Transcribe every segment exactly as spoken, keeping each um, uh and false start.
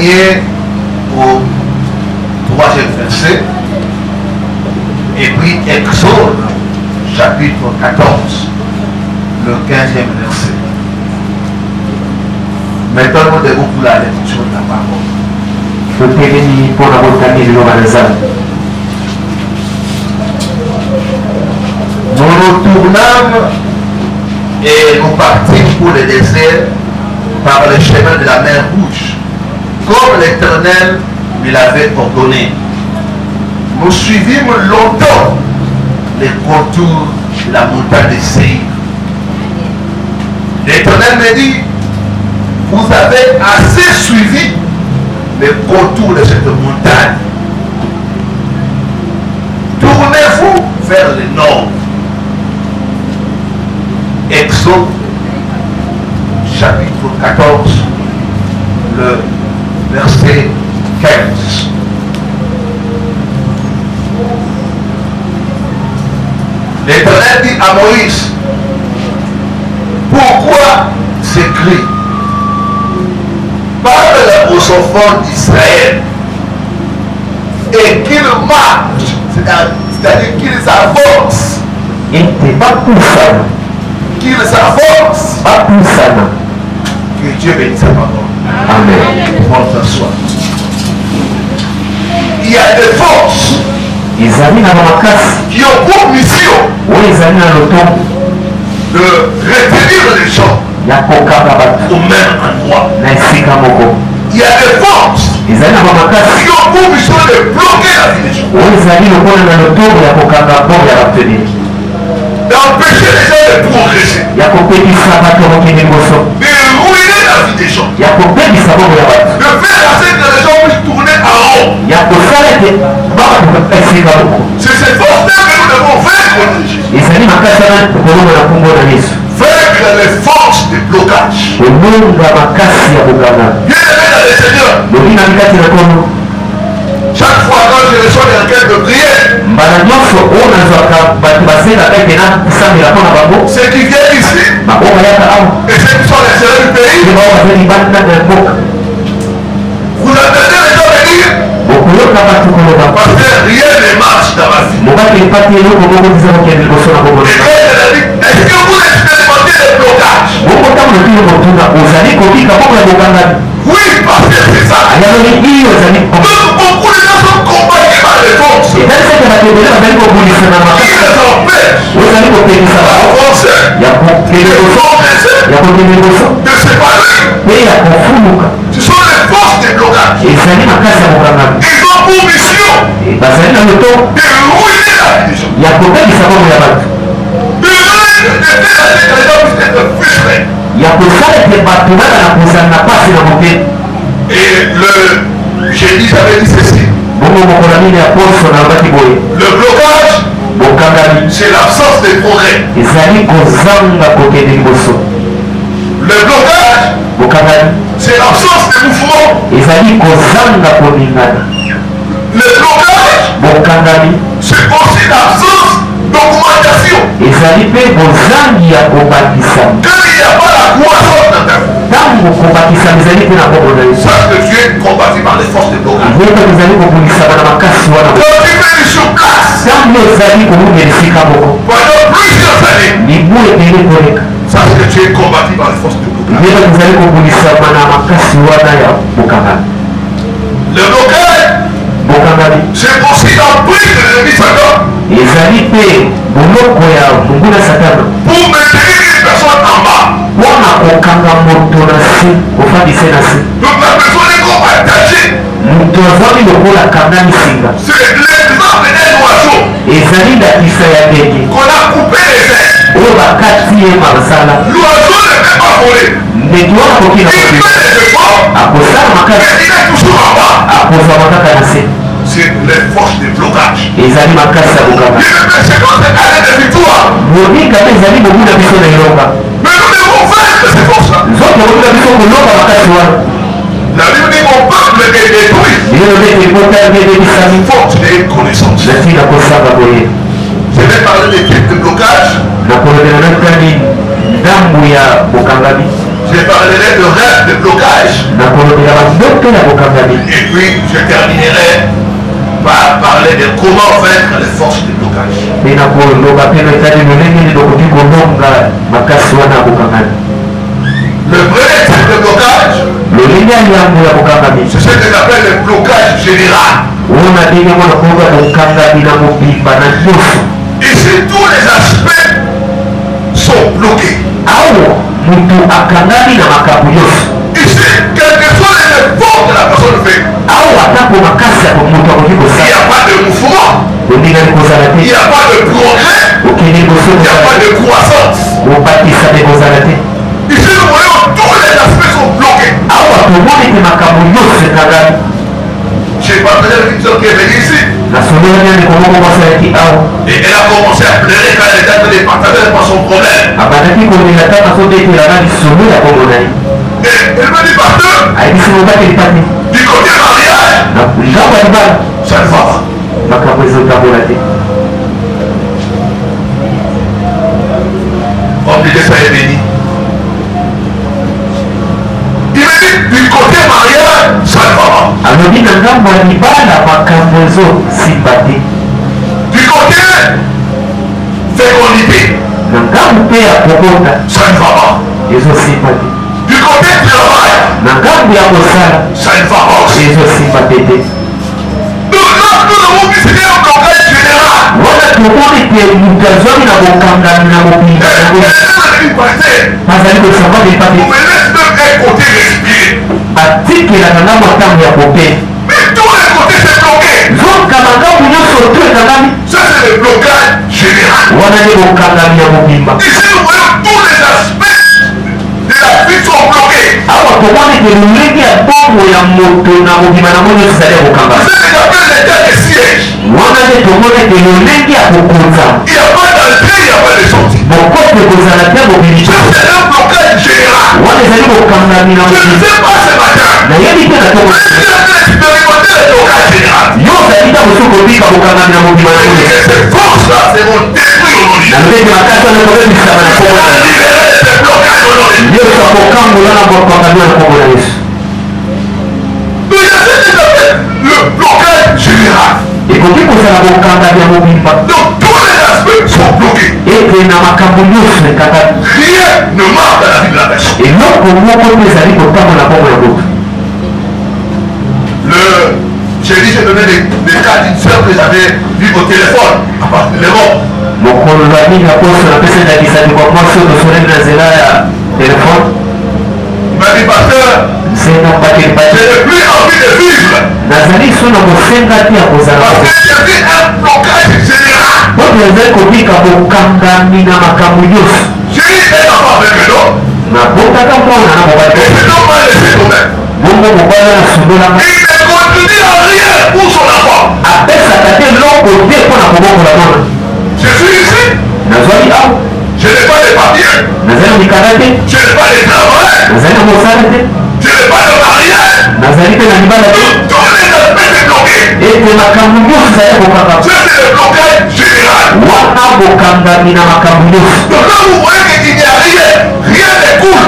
gagner au troisième verset. Et puis Exode, chapitre quatorze, le quinzième verset. Maintenant, nous devons pour la lecture de la parole. Nous nous tournâmes et nous partîmes pour le désert par le chemin de la mer Rouge, comme l'Éternel me l'avait ordonné. Nous suivîmes longtemps les contours de la montagne de Séir. L'Éternel me dit, vous avez assez suivi les contours de cette montagne. Tournez-vous vers le nord. Exode, chapitre quatorze, le verset quinze. L'Éternel dit à Moïse, pourquoi ces cris? Parle aux enfants d'Israël et qu'ils marchent, c'est-à-dire qu'ils avancent. Qu'ils avancent. Que Dieu bénisse sa parole. Amen. Prends t'asseoir. Il y a des forces qui ont pour mission de retenir les gens au même endroit. Il y a des forces qui ont pour mission de bloquer la vie des gens, d'empêcher les gens de progresser, de ruiner la vie des gens, de faire en sorte que les gens puissent tourner en rond. C'est cette force-là que nous devons vaincre. Vaincre les forces de blocage. Bien aimé dans le Seigneur, chaque fois quand je reçois des requêtes de prière, ceux qui viennent ici et ceux qui sont à l'extérieur du pays, vous entendez les gens venir parce que rien ne marche dans ma vie. Et quand elle a dit, est-ce que vous expérimentez les blocages? Oui, parce que c'est ça. Donc beaucoup de gens sont combattus par les forces qui les empêchent d'avancer, de se séparer. Ce sont les forces de blocage. Ils ont pour mission de ruiner la vie des gens, de faire que les gens puissent être frustrés. Et le génie avait dit ceci. Le blocage, c'est l'absence de progrès. Le blocage, c'est l'absence de mouvement. Le blocage, c'est aussi l'absence d'augmentation. Quand il n'y a pas la croissance dans ta vie, sache que tu es combattu par les forces de blocage. Quand tu es sur place pendant plusieurs années, sache que tu es combattu par les forces de blocage. Le blocage, c'est aussi l'emprise de l'ennemi Satan pour maintenir une personne en bas. Donc la personne est comme attachée. C'est l'exemple d'un oiseau qu'on a coupé les ailes. L'oiseau ne peut pas voler. Il fait des efforts, mais il est toujours en bas. C'est les forces de blocage. Il ne c'est quand c'est année de victoire. Mais nous devons vaincre ces forces-là. La Bible dit mon peuple est détruit. Faute de connaissance. Je vais parler des types de blocage. Je Je parlerai de rêve, de blocage. Et puis je terminerai par parler de comment vaincre les forces de blocage. Le premier type de blocage, c'est ce que j'appelle le blocage général. Ici, tous les aspects sont bloqués. Ici, quels que soient les efforts que la personne fait, il n'y a pas de mouvement, il n'y a pas de progrès, il n'y a pas de croissance. Ici, nous voyons tous les aspects sont bloqués. J'ai partagé avec une soeur qui est venue ici. Et elle a commencé à pleurer quand elle était en train de partager avec moi son problème. Et elle me dit, pasteur, du côté mariage, ça ne va pas. Homme de Dieu, soyez béni. Il me dit, du côté mariage, ça ne va pas. Du côté fécondité, ça ne va pas. Du côté travail, ça ne va pas aussi. Donc là, nous avons vu c'était un blocage général. On me laisse même un côté respirer. Mais tous les côtés c'est bloqué. Ça c'est le blocage général. Ici nous voyons tous les aspects de la vie sont bloqués. C'est ce que j'appelle l'état de siège. Il n'y a pas d'entrée, il n'y a pas de sortie. Ça c'est un blocage général. Je ne sais pas ce matin. Mais je vais expérimenter le blocage général. Et ces forces-là seront détruites aujourd'hui. On va libérer ces blocages aujourd'hui. Donc il y a ce que j'appelle le blocage général. Donc tous les aspects sont bloqués. Rien ne marche dans la vie de la personne. Le, j'ai dit, j'ai donné des, des cas d'une soeur que j'avais vu au téléphone à partir de l'Europe. Il m'a dit, pasteur, je n'ai plus envie de vivre. Parce que j'ai vu un blocage général. J'ai eu un enfant avec un homme. Et cet homme m'a laissé tomber. Il ne continue à rien pour son enfant. Je suis ici. Je n'ai pas de papier. Je n'ai pas de travail. Je n'ai pas de mariage. Tous les aspects sont bloqués. Ça c'est le blocage général. Donc là vous voyez qu'il n'y a rien. Rien ne coule.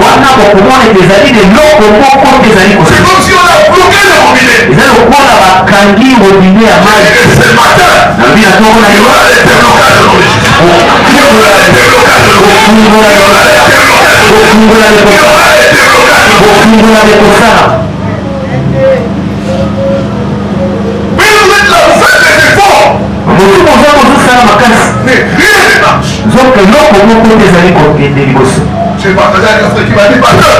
C'est comme si on a bloqué le robinet. Et ce matin, il y aura des déblocages aujourd'hui. Il y aura des déblocages aujourd'hui. Il y aura des déblocages aujourd'hui. Mais vous êtes là, vous faites des efforts. Mais rien ne marche. J'ai partagé avec un frère qui m'a dit, pasteur,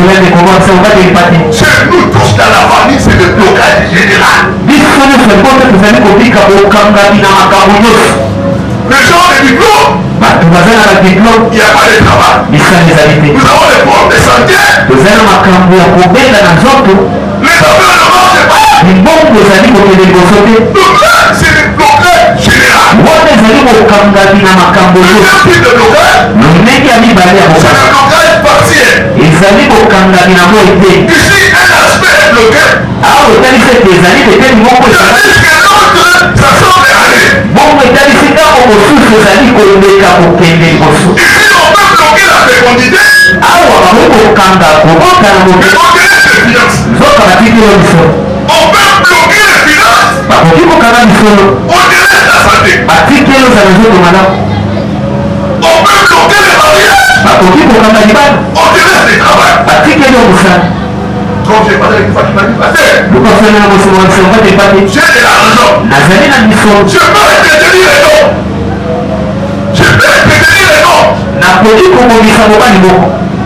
chez nous tous dans la famille, c'est le blocage général. Les gens ont des diplômes, il n'y a pas de travail. Nous avons des problèmes de santé. Les affaires ne marchent pas. Donc là, c'est le blocage général. Le deuxième type de blocage, c'est le blocage partiel. Ici, un aspect est bloqué. Tandis que l'autre, ça semble aller. Ici, on peut bloquer bloquer la fécondité. awa bakokokanga kobota na Mais on dirait les finances. nzoka batikeli misolo On peut bloquer les finances. bakoki kokanga misolo On dirait la santé. batikeli ozala nzoto malamu On peut bloquer les mariages. bakoki kokanga libala On dirait le travail. batikeli okosala Comme j'ai parlé avec une fois qui m'a dit, pasteur, lokosana na mosomo biso batepate j'ai de l'argent. nazali na misolo Je peux retenir les noms. Je peux retenir les noms. nakoki kobongisa mobali moko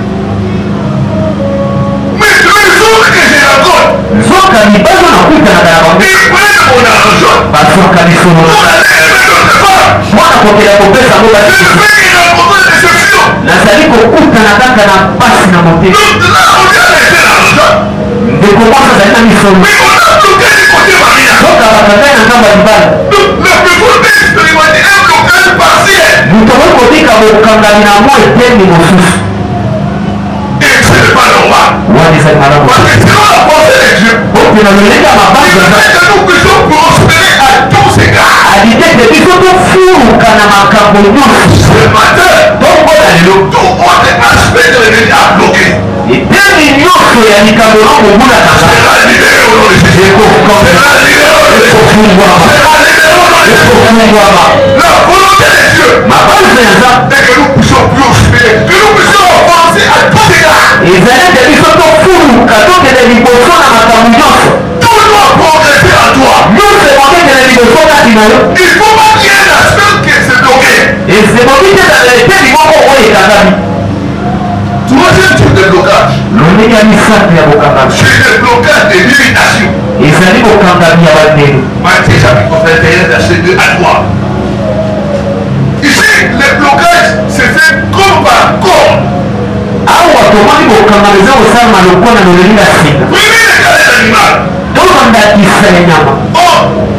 Mais tous les jours que je rencontre, nzoka mibali nakutanaka na bango ils prennent mon argent. bazwaka misolo Pour aller aimer d'autres femmes. mwana kokela kopesa ngo Je basi fais une rencontre de déception. nazali kokutana kaka na pasi na motema Donc là, on vient laisser l'argent. ndeko mwasi azali na misolo Mais on a bloqué du côté mariage. nzoka bakangai na ngambo ya libala Donc la personne peut expérimenter un blocage partiel. moto okoki kobika bokangami na mwa eteni mosusu Et ce n'est pas normal. wana ezali malamu Parce que selon la pensée de Dieu, opena lolenge ya il mabanga veut que nous puissions prospérer à tous égards. alidete biso tofuluka na makambo nyonso Ce matin, tokola lelo tout autre aspect de l'église a bloqué. eteni nyonso ya likambo na komonaka Sera libéré au nom de Jésus. Sera libéré au nom de Jésus. ekofungwama Sera libéré au nom de Jésus. ekofungwama La volonté de Dieu mabanzo ya nzambe est que nous puissions prospérer, que nous puissions avancer à tous égards. ezali ete biso tofuluka tokende liboso na makambo nyonso Tout doit progresser en toi. nyonso ekokendele liboso kati na yo Il ne faut pas qu'il y ait un aspect qui est bloqué. esekoki te ezala eteni moko oyo ekangami Troisième type de blocage, lolenge ya misato ya bokangami c'est le blocage des limitations. ezali bokangami ya bandelo Matthieu chapitre vingt et un, verset deux à trois. Ici, le blocage se fait comme par corps. awa tomoni bokangami eza kosalama lokola na lolenge ya sika Premier égalé l'animal. tobandakisa ya nyama Or,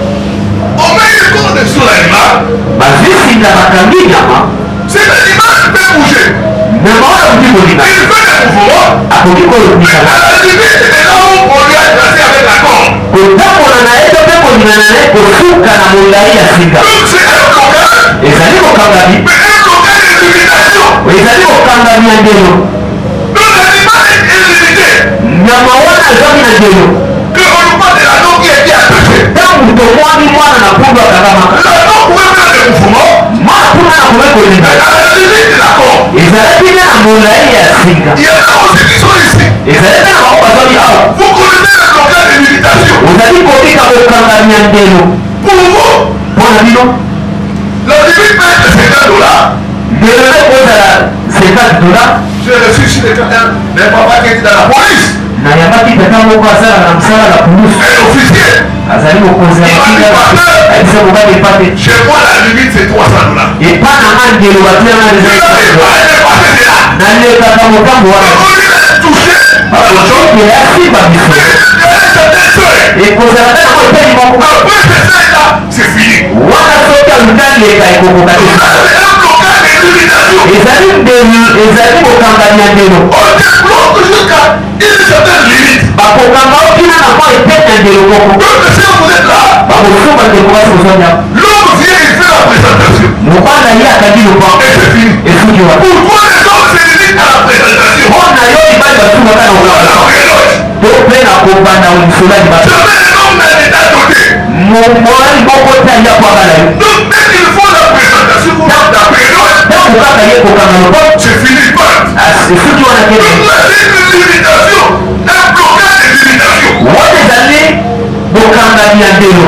on met une corde sur l'animal. bazisinda bakangi nyama Cet animal peut bouger. nyama oyo akoki kolinga Il fait des mouvements. akoki Mais kolobika à la limite, c'est là où on lui a tracé avec la corde. kotambola na ye to mpe kolingana na ye kosuka na molai ya sika Donc c'est un blocage, ezali bokangami mais un blocage de limitation. ezali bokangami ya ndelo Donc l'animal est illimité. nyama wana ezwami na ndelo Que on nous parle de l'anneau qui est bien attaché. ntango tomwani mwana na pundu akangamaka L'anneau pouvait faire des mouvements, mwana kuna na kobe kolinga mais à la limite de la corde. ezalaki nde na molai ya sika Il y en a aussi qui sont ici. ezali nde na bango bazwami awa Vous connaissez le blocage de limitation. ozali kobika bokangami ya ndelo Pour vous, mpo na bino la limite peut être cinquante dollars. ndelo eza kozala cinquante dollars J'ai reçu chez quelqu'un, mais papa qui était dans la police, nayambaki tata moko asalaka na mosala na pulusu un officier. azali mokonzi ya makinga ayebisa mobali epate Chez moi, la limite c'est trois cents dollars. epa na nga ndelo batianga Je eza n'arrive pas à dépasser de là. nalekaka motambo wana On lui a touché. bakoki eyasimba biso Il y a un certain seuil. ekozala te nango eteli moko Après ce seuil-là, c'est fini. wana soki aluka leka ekokoka te Ça, c'est un blocage de limitation. ezali ndelo ezali kokangami ya ndelo On débloque jusqu'à une certaine limite. bakokanga okina na mwa eteni ya ndelo moko Donc, si vous êtes là, bakosuka ndeko basi kozwanya l'homme vient, il fait la présentation. mobala ye akangi lopango Et c'est fini. esuki wana Pourquoi les hommes se limitent à la présentation? mpo na yo libali basungaka na On olala a éloge. to mpe na kobanda lisolo ya libali Jamais les hommes n'a l'état doté. molali moko te alia po abala yo Donc, dès qu'il faut la présentation pour la préloge, ntango kaka ye kokanga lopango c'est fini, pas. esuki wana Donc, kene là, c'est une limitation. Un blocage de limitation. wana ezali bokangami ya ndelo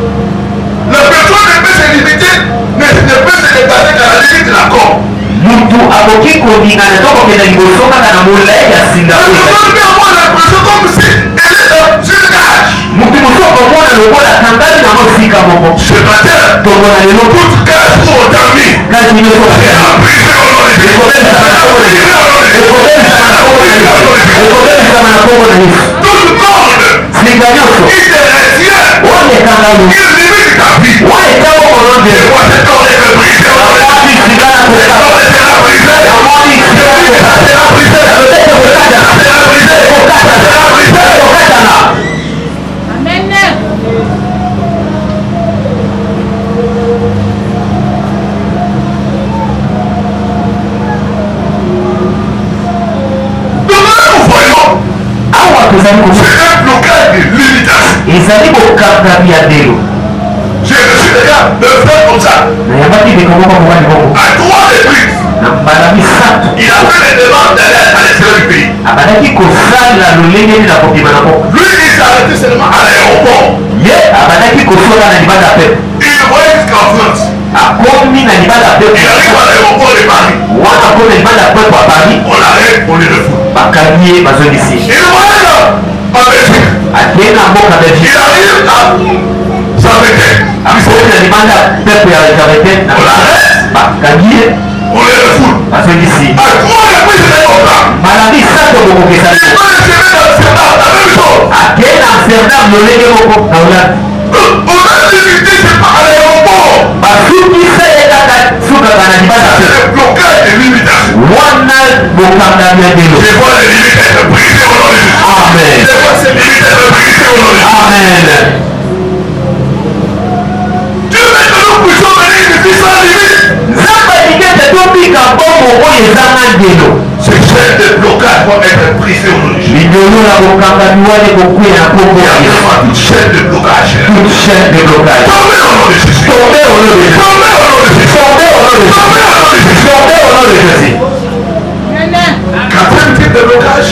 La personne ne peut se limiter, ne, ne peut se dépasser qu'à la limite de la corde. mutu akoki kolingana to kokenda liboso kaka na molai ya singa La oyo personne peut avoir l'impression comme si elle est dans une cage. mutu mosu akomona lokola kangami na mosika moko Ce matin, tongona lelo toute cage pour autant-mis. kasi nyonso C'est la prison au nom de Jésus. ekobelisama na kombo na yesu ekobelisama na kombo na yesu ekobelisama na kombo na yesu Toute corde singa nyonso qui te retient, wana ekangami qui limite ta vie. wana etango Et kolondela moi, cette corde est brisée au nom de Jésus. amoni singa na Cette koka corde sera brisée. amoni singa na koka Sera brisée. lobete kokatana Sera brisée. kokatana Sera brisée. kokatana Amen. un blocage de limitation. Et ça dit au cap d'Abiadélo. J'ai reçu des gars, de faire comme ça. À trois reprises. Il a fait les demandes d'aller à l'extérieur du pays. Lui, il s'est arrêté seulement à l'aéroport. Il voyait jusqu'en France. Il arrive à l'aéroport de Paris. On l'arrête, on le refoule. Il voyage en Belgique. Il arrive à Saint-Péter. On l'arrête. On les refoule. À trois reprises, c'est comme ça. Il va Amsterdam, la même chose. On a limité, c'est pas à l'aéroport. C'est le blocage des limitations. Je vois les limites être brisées au nom de Jésus. Amen. Je vois ces limites être brisées au nom de Jésus. Amen. Dieu veut que nous puissions venir ici sans limite. Ces chaînes de blocage vont être brisées au nom de Jésus. Il y a vraiment toute chaîne de blocage. Tombez au nom de Jésus. Tombez au nom de Jésus. Tombez au nom de Jésus. Tombez au nom de Jésus. Tombez au nom de Jésus. Quatrième type de blocage,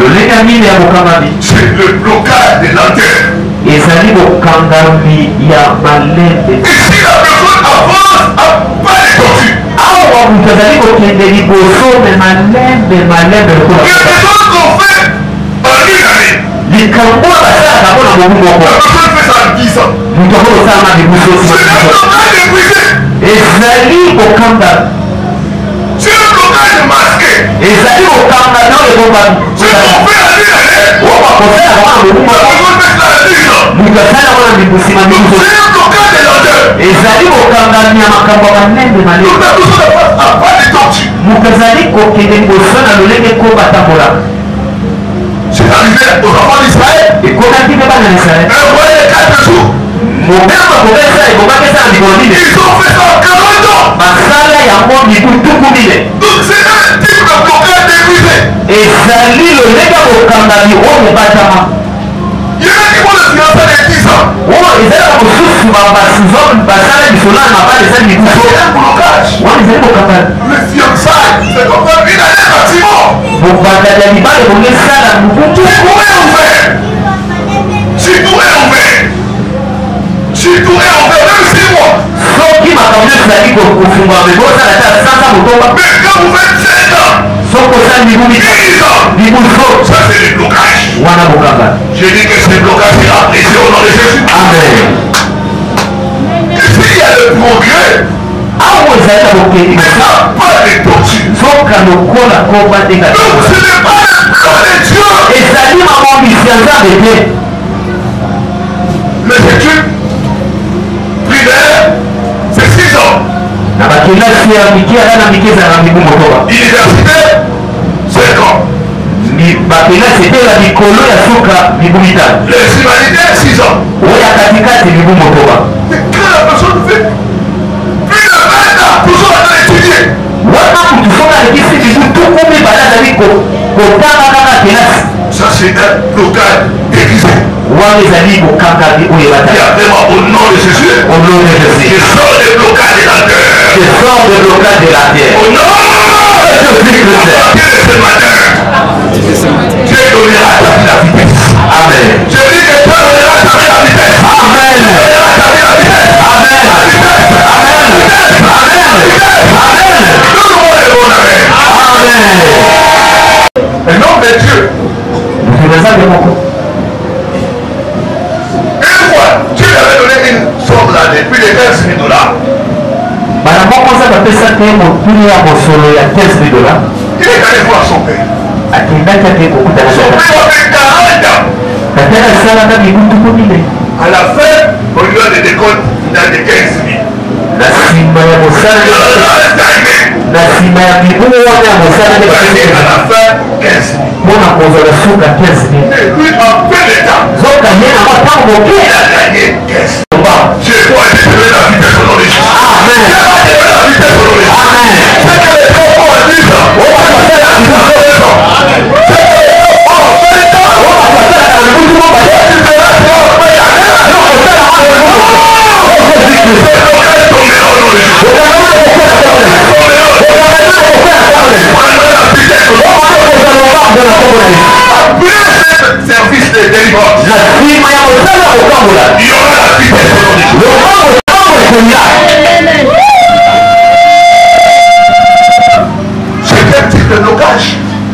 c'est le blocage de l'antenne. Et ça dit au Kangami, il y a malin de ici la personne avance à pas les tortues. Ah, vous avez dit qu'il y a des libosos, mais malin, mais malin de quoi. Il y a des choses qu'on fait en une année. Les Kambo, ça a d'abord dans mon La monde. personne fait ça en dix ans. Nous devons faire ma libosos. C'est un blocage de brisé. Et ça dit au Kangami. C'est un blocage masqué. Et ça dit au Kangami, non, le Kangami. C'est qu'on fait en une année. On va penser à voir le monde. La personne fait ça en dix ans. Nous devons faire la libosos. C'est un blocage de l'antenne. Et ça dit au Kangami, à ma Kambo, malin de malin. Nous avons besoin de faire à pas les tortues. Mukazali kokende liboso na lolenge ko batambola. C'est arrivé aux enfants d'Israël. Et comment tu peux pas dans Israël? Un voyage de quatre jours. Mon père m'a fait ça, il m'a fait ça en Nicolas. Ils ont fait ça en quarante ans. Masala ya mon Nikou tout combine. Donc c'est un type de blocage débrisé. Et sali le lega au Kangami, on ne bat pas. Il y en a qui vont le financer les dix ans. Oh, ils ont le sous ma basizon, basala du solan, ma pas de ça Nikou. C'est un blocage. Ouais, ils ont le Kangami. Le fiançailles, c'est comme ça, une année bâtiment. Bon, batala ni ba le bonne sala, nous Si tout est ouvert. Si tout est ouvert. Si tout est ouvert, même six mois. Sauf qui m'a parlé de la vie au fond, mais bon, ça la tête sans ça, mon Mais quand vous faites sept ans. Sauf que ça, Nikou, dix ans. Nikou, ça c'est des blocages. Wana Bokanga. J'ai dit que ces blocages sera brisé au nom de Jésus. Amen. Ici il y a le progrès. Ah oui, ça a été mais ça pas de tortue. Sauf qu'à nos cours, la combat des gars. Donc ce n'est pas le plan de Dieu. Et ça dit maman, il s'y en a bébé. Les études primaires, c'est six ans. Université, cinq ans. Bakela c'était la mikolo ya soka mibumita. Les humanitaires six ans. Oya katikati mibumotoba. Mais quand la personne fait plus de vingt ans, toujours en train d'étudier. Wana kutusoka lekisi bibu tukumi balada liko kotanga kaka kelasi. Ça c'est un blocage déguisé. Wana ezali kokanga bi oyo bata. Il y a vraiment au nom de Jésus. Au nom de Jésus. Je sors des blocages de la terre. Je sors des blocages de la terre. Au nom de Jésus-Christ. Ce matin. Dieu donnera ta vie la vitesse. Amen. Je dis que Dieu donnera ta vie la vitesse. Amen. Dieu donnera ta vie la vitesse. Amen. La vitesse. Amen. La vitesse. Amen. La vitesse. Amen. Tout le monde est bon. Amen. Amen. Un homme de Dieu. Une fois, Dieu lui avait donné une somme là de plus de quinze mille dollars. Madame, comment ça va faire ça? quinze mille dollars. Il est allé voir son père. Son père a fait quarante ans. À la fin, on lui a des décomptes dans des quinze mille. La cima ya mosala la cima ya mibumu wana ya mosala de à la fin quinze mille. Mona kozala suka quinze mille. Et lui en peu de temps. Zoka yena matango moke. Il a gagné quinze mille. Dieu va détruire la vitesse au nom de Jésus. Amen. Dieu va détruire la vitesse au nom de Jésus. Amen. C'est que les enfants disent, on va passer la vitesse au nom de Jésus. C'est que les enfants disent, on va passer la y aura la vitesse au nom de Jésus. C'est quel type de blocage?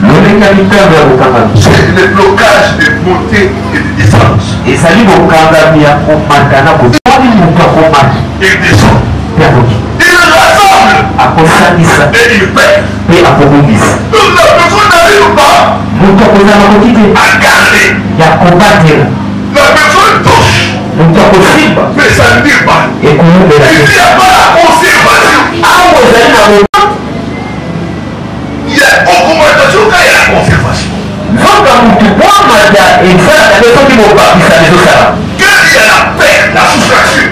C'est le blocage de montée et de descente. Et ça lui Il descend. Il rassemble. Et il perd. Et Donc la personne n'arrive pas à garder. La personne touche. Mais ça ne dit pas. Et il n'y a pas la conservation. Il y a augmentation quand il y a la conservation. Quand il y a la perte, la soustraction,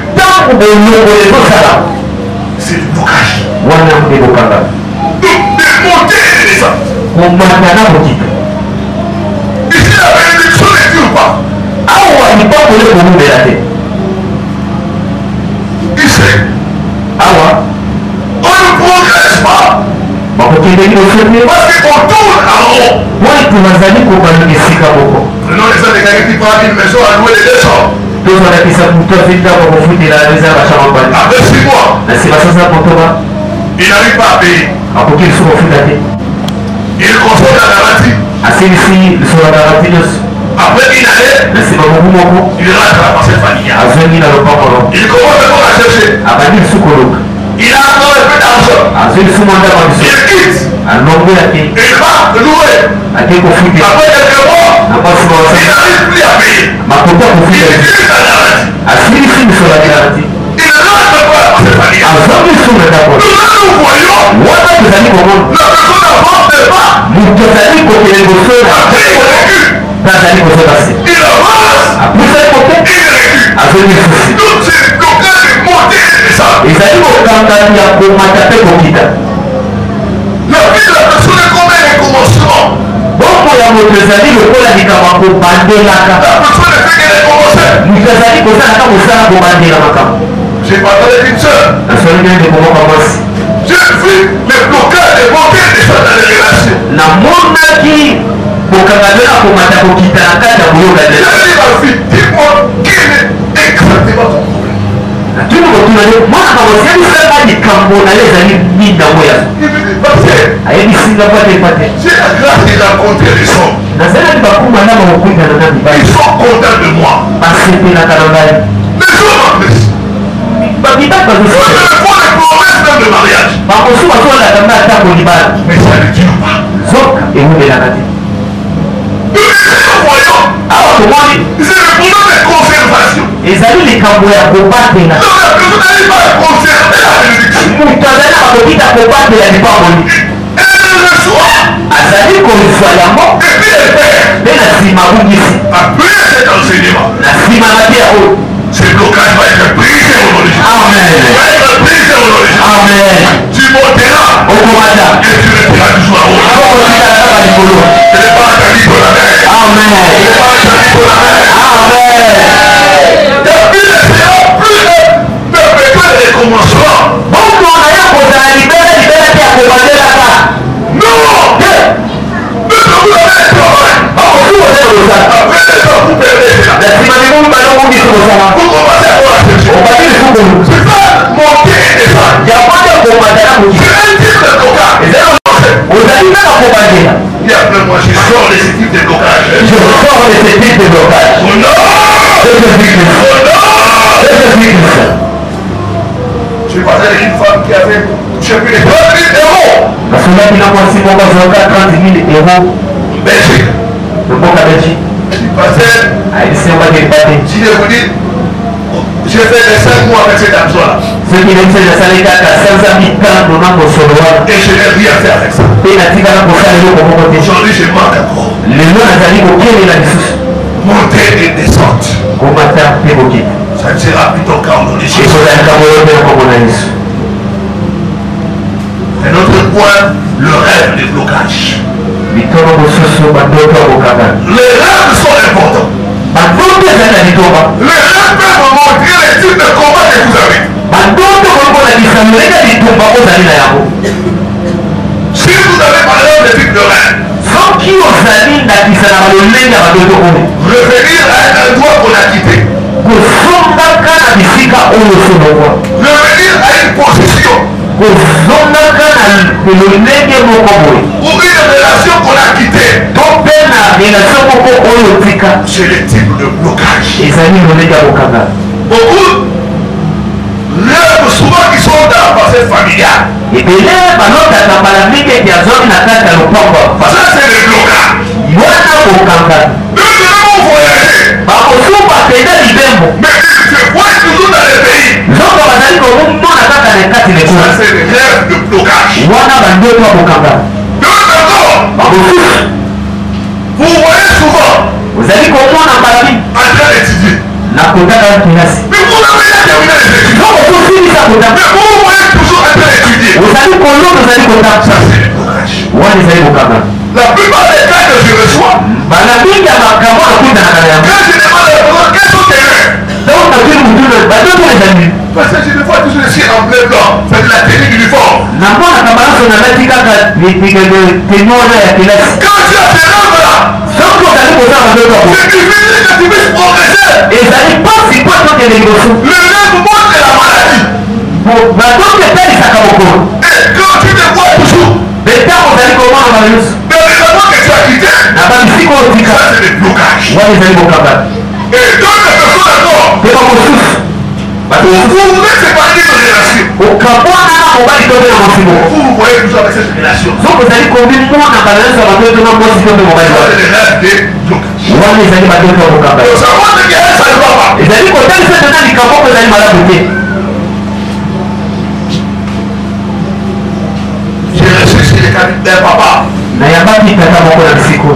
c'est le blocage. Donc des montées et des descentes. Ici la bénédiction ne dure pas. Ici, on ne progresse pas. Parce qu'on tourne en rond. Prenons l'exemple de quelqu'un qui prend une maison à louer les deux chambres. Après six mois, il n'arrive pas à payer. Il consomme la garantie. Après une année, il rentre à la parcelle familiale. Il commence encore à chercher. Il a encore un peu d'argent. Il quitte. Il va louer. Après quelques mois, il n'arrive plus à payer. Il quitte la garantie. Il rentre encore à la parcelle familiale. Nous nous voyons. La personne n'avance pas. Après il recule. Il avance. Il recule. Donc c'est le blocage de monter et de descendre. La vie de la personne est comme un recommencement. La personne ne fait que recommencer. J'ai parlé d'une soeur. J'ai vu le blocage de monter et de descendre dans les relations. J'ai dit ma fille, dis-moi quel est exactement ton problème. Il me dit, parce que j'ai la grâce de rencontrer les hommes. Ils sont contents de moi. Les hommes apprécient. Ils me font les promesses même de mariage. Mais ça ne dure pas. Nous les voyons. C'est le problème de conservation. Donc la personne n'arrive pas à conserver la bénédiction. Elle reçoit. Et puis elle perd. Après cet enseignement, ce blocage va être brisé au nom de Jésus. Va être brisé au nom de Jésus. Tu monteras. Et tu resteras toujours en haut. Tu n'es pas interdit pour la mer. Tu n'es pas interdit pour la mer. Depuis le Seigneur, plus de perpétuel recommencement. Non. Ne te vous avez un travail. Après les gens vous perdez. Vous commencez à voir la chercher. C'est ça, monter et descendre. C'est un type de blocage. Il y a plein moi, je sors de ce type de blocage. Oh non! Oh non! Je suis passé avec une femme qui avait touché plus de trente mille euros. Belgique. Je suis passé. Si je vous dis, j'ai fait les cinq mois avec cette dame-là. Et je n'ai rien fait avec ça. Aujourd'hui, je manque encore. Monter et descendre. Ça ne sera plus ton cas au nom de Jésus. Un autre point, le rêve de blocage. Les rêves sont importants. Les rêves peuvent montrer les types de combat que vous avez. Si vous avez par exemple des types de rêves, revenir à un endroit qu'on a quitté. kozongaka na bisika oyo solokwa revenir à une position kozongaka na lolenge moko boye ou une relation qu'on a quittée to mpe na relation moko oyo tika c'est le type de blocage ezali lolenge ya kokanga beaucoup rêvent souvent qui sont dans la passé familiale ebele balotaka mbala mingi ete azongi na kati ya lopango ça c'est le blocage wana kokanga nous devons voyager bakosuka penda libembo mais ils se voient toujours dans les pays nzoka bazali komona kaka na kati ça lekuna c'est le rêve de blocage wana bandoto ya kokanga deux encore bakosuka vous voyez souvent ozali komona mbala mingi en train d'étudier na kotaka kilasi mais vous avez déjà terminé les études zokokosilisa kotaka mais vous vous voyez toujours en train d'étudier ozali kolona ozali kotaka ça c'est le blocage wana ezali kokanga la plupart des cas que je reçois bana mingi ya makambo nakutanaka na yango quand je demande à la quels sont tes rêves donc nakili mutuna badoto ezali parce que je ne vois toujours ici en plein blanc c'est de la tenue d'uniforme namonaka balaso nalati kaka tenioza ya kilasi quand tu as ces rêves là soki ozali kozala badoto yako c'est difficile que tu puisses progresser ezali mpasi mpo tokende liboso le rêve montre la maladie badoto etalisaka mokolo et quand tu te vois toujours betango ozali komona banyonso dans les endroits que tu as quittés na bamisika oyo tika ça c'est des blocages wana ezali kokanga et d'autres personnes encore mpe bamosusu vous vous voulez séparer d'une relation okabwana na mobali to mpe na mosimo vous vous voyez toujours avec cette relation soki ozali komimona balanyonso ya badoto na mwasi to mpe mobali ça wana c'est les rêves des blocages wana ezali badoto ya kokanga donc ça montre que ça ne va pas ezali kotalisa tena likambo moko ezali malamu te j'ai reçu chez les cas d'un papa nayambaki tata moko na bisiko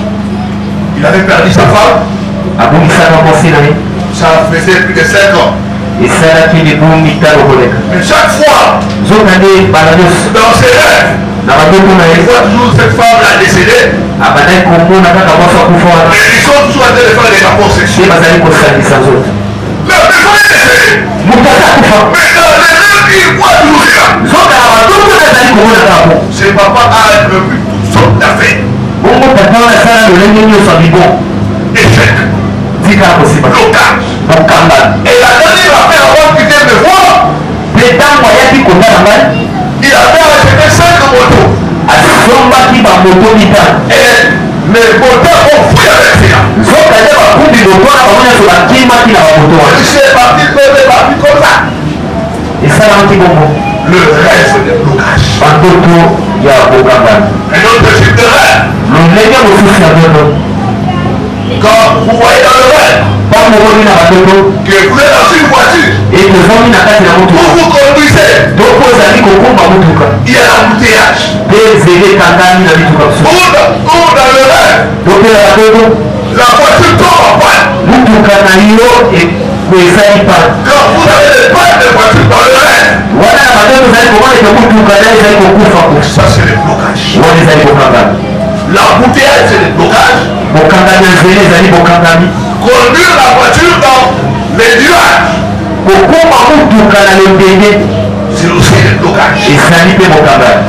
il avait perdu sa femme abungisaka mwasi na ye ça faisait plus de cinq ans esalaki mibu mitano koleka mais chaque fois nzoka nde bana nyonso dans ses rêves na badoto na ye il voit toujours cette femme là décédée abandaki komona kaka mwasi akufa wana et ils sont toujours en train de faire des rapports nde sexuels bazali kosangisa nzoto la personne est décédée moto aza akufa mais dans les rêves il voit toujours cela nzoka na badoto nde azali komona kako ce papa a prévu toutes sortes d'affaires bongo tata wana asala lolenge nyonso ya bibo échec tika kosiba blocage mokamba et la dernière affaire avant qu'il vienne me voir mpe ntango ayaki kotala ngai il avait acheté cinq motos asombaki bamoto mitano et mes moteurs ont fui avec cela nzoka nde bakumbi moto wana bango nyonso bakimaki na bamoto wana je suis parti comme parti comme ça esalamaki bongo le rêve de blocage bandoto ya kokangana un autre type de rêve lolenge mosusu ya ndoto quand vous voyez dans le rêve ntango omoni na bandoto que vous êtes dans une voiture ete ozongi na kati na vous motuka vous conduisez to mpo ozali kokumba motuka il y a l'embouteillage mpe nzela ekangami na mituka ou mosusu dans, ou dans le rêve to mpe na bandoto la voiture tombe en panne motuka na yo ezali pane quand vous avez des pannes de voiture dans le rêve wana na bandoto ozali komona ete motuka na ezali kokufa ko ça c'est le blocage wana ezali kokangami l'embouteillage c'est le blocage bokangami ya nzela ezali bokangami conduire la voiture dans les nuages kokuma motuka na londenge c'est aussi le blocage ezali mpe bokangami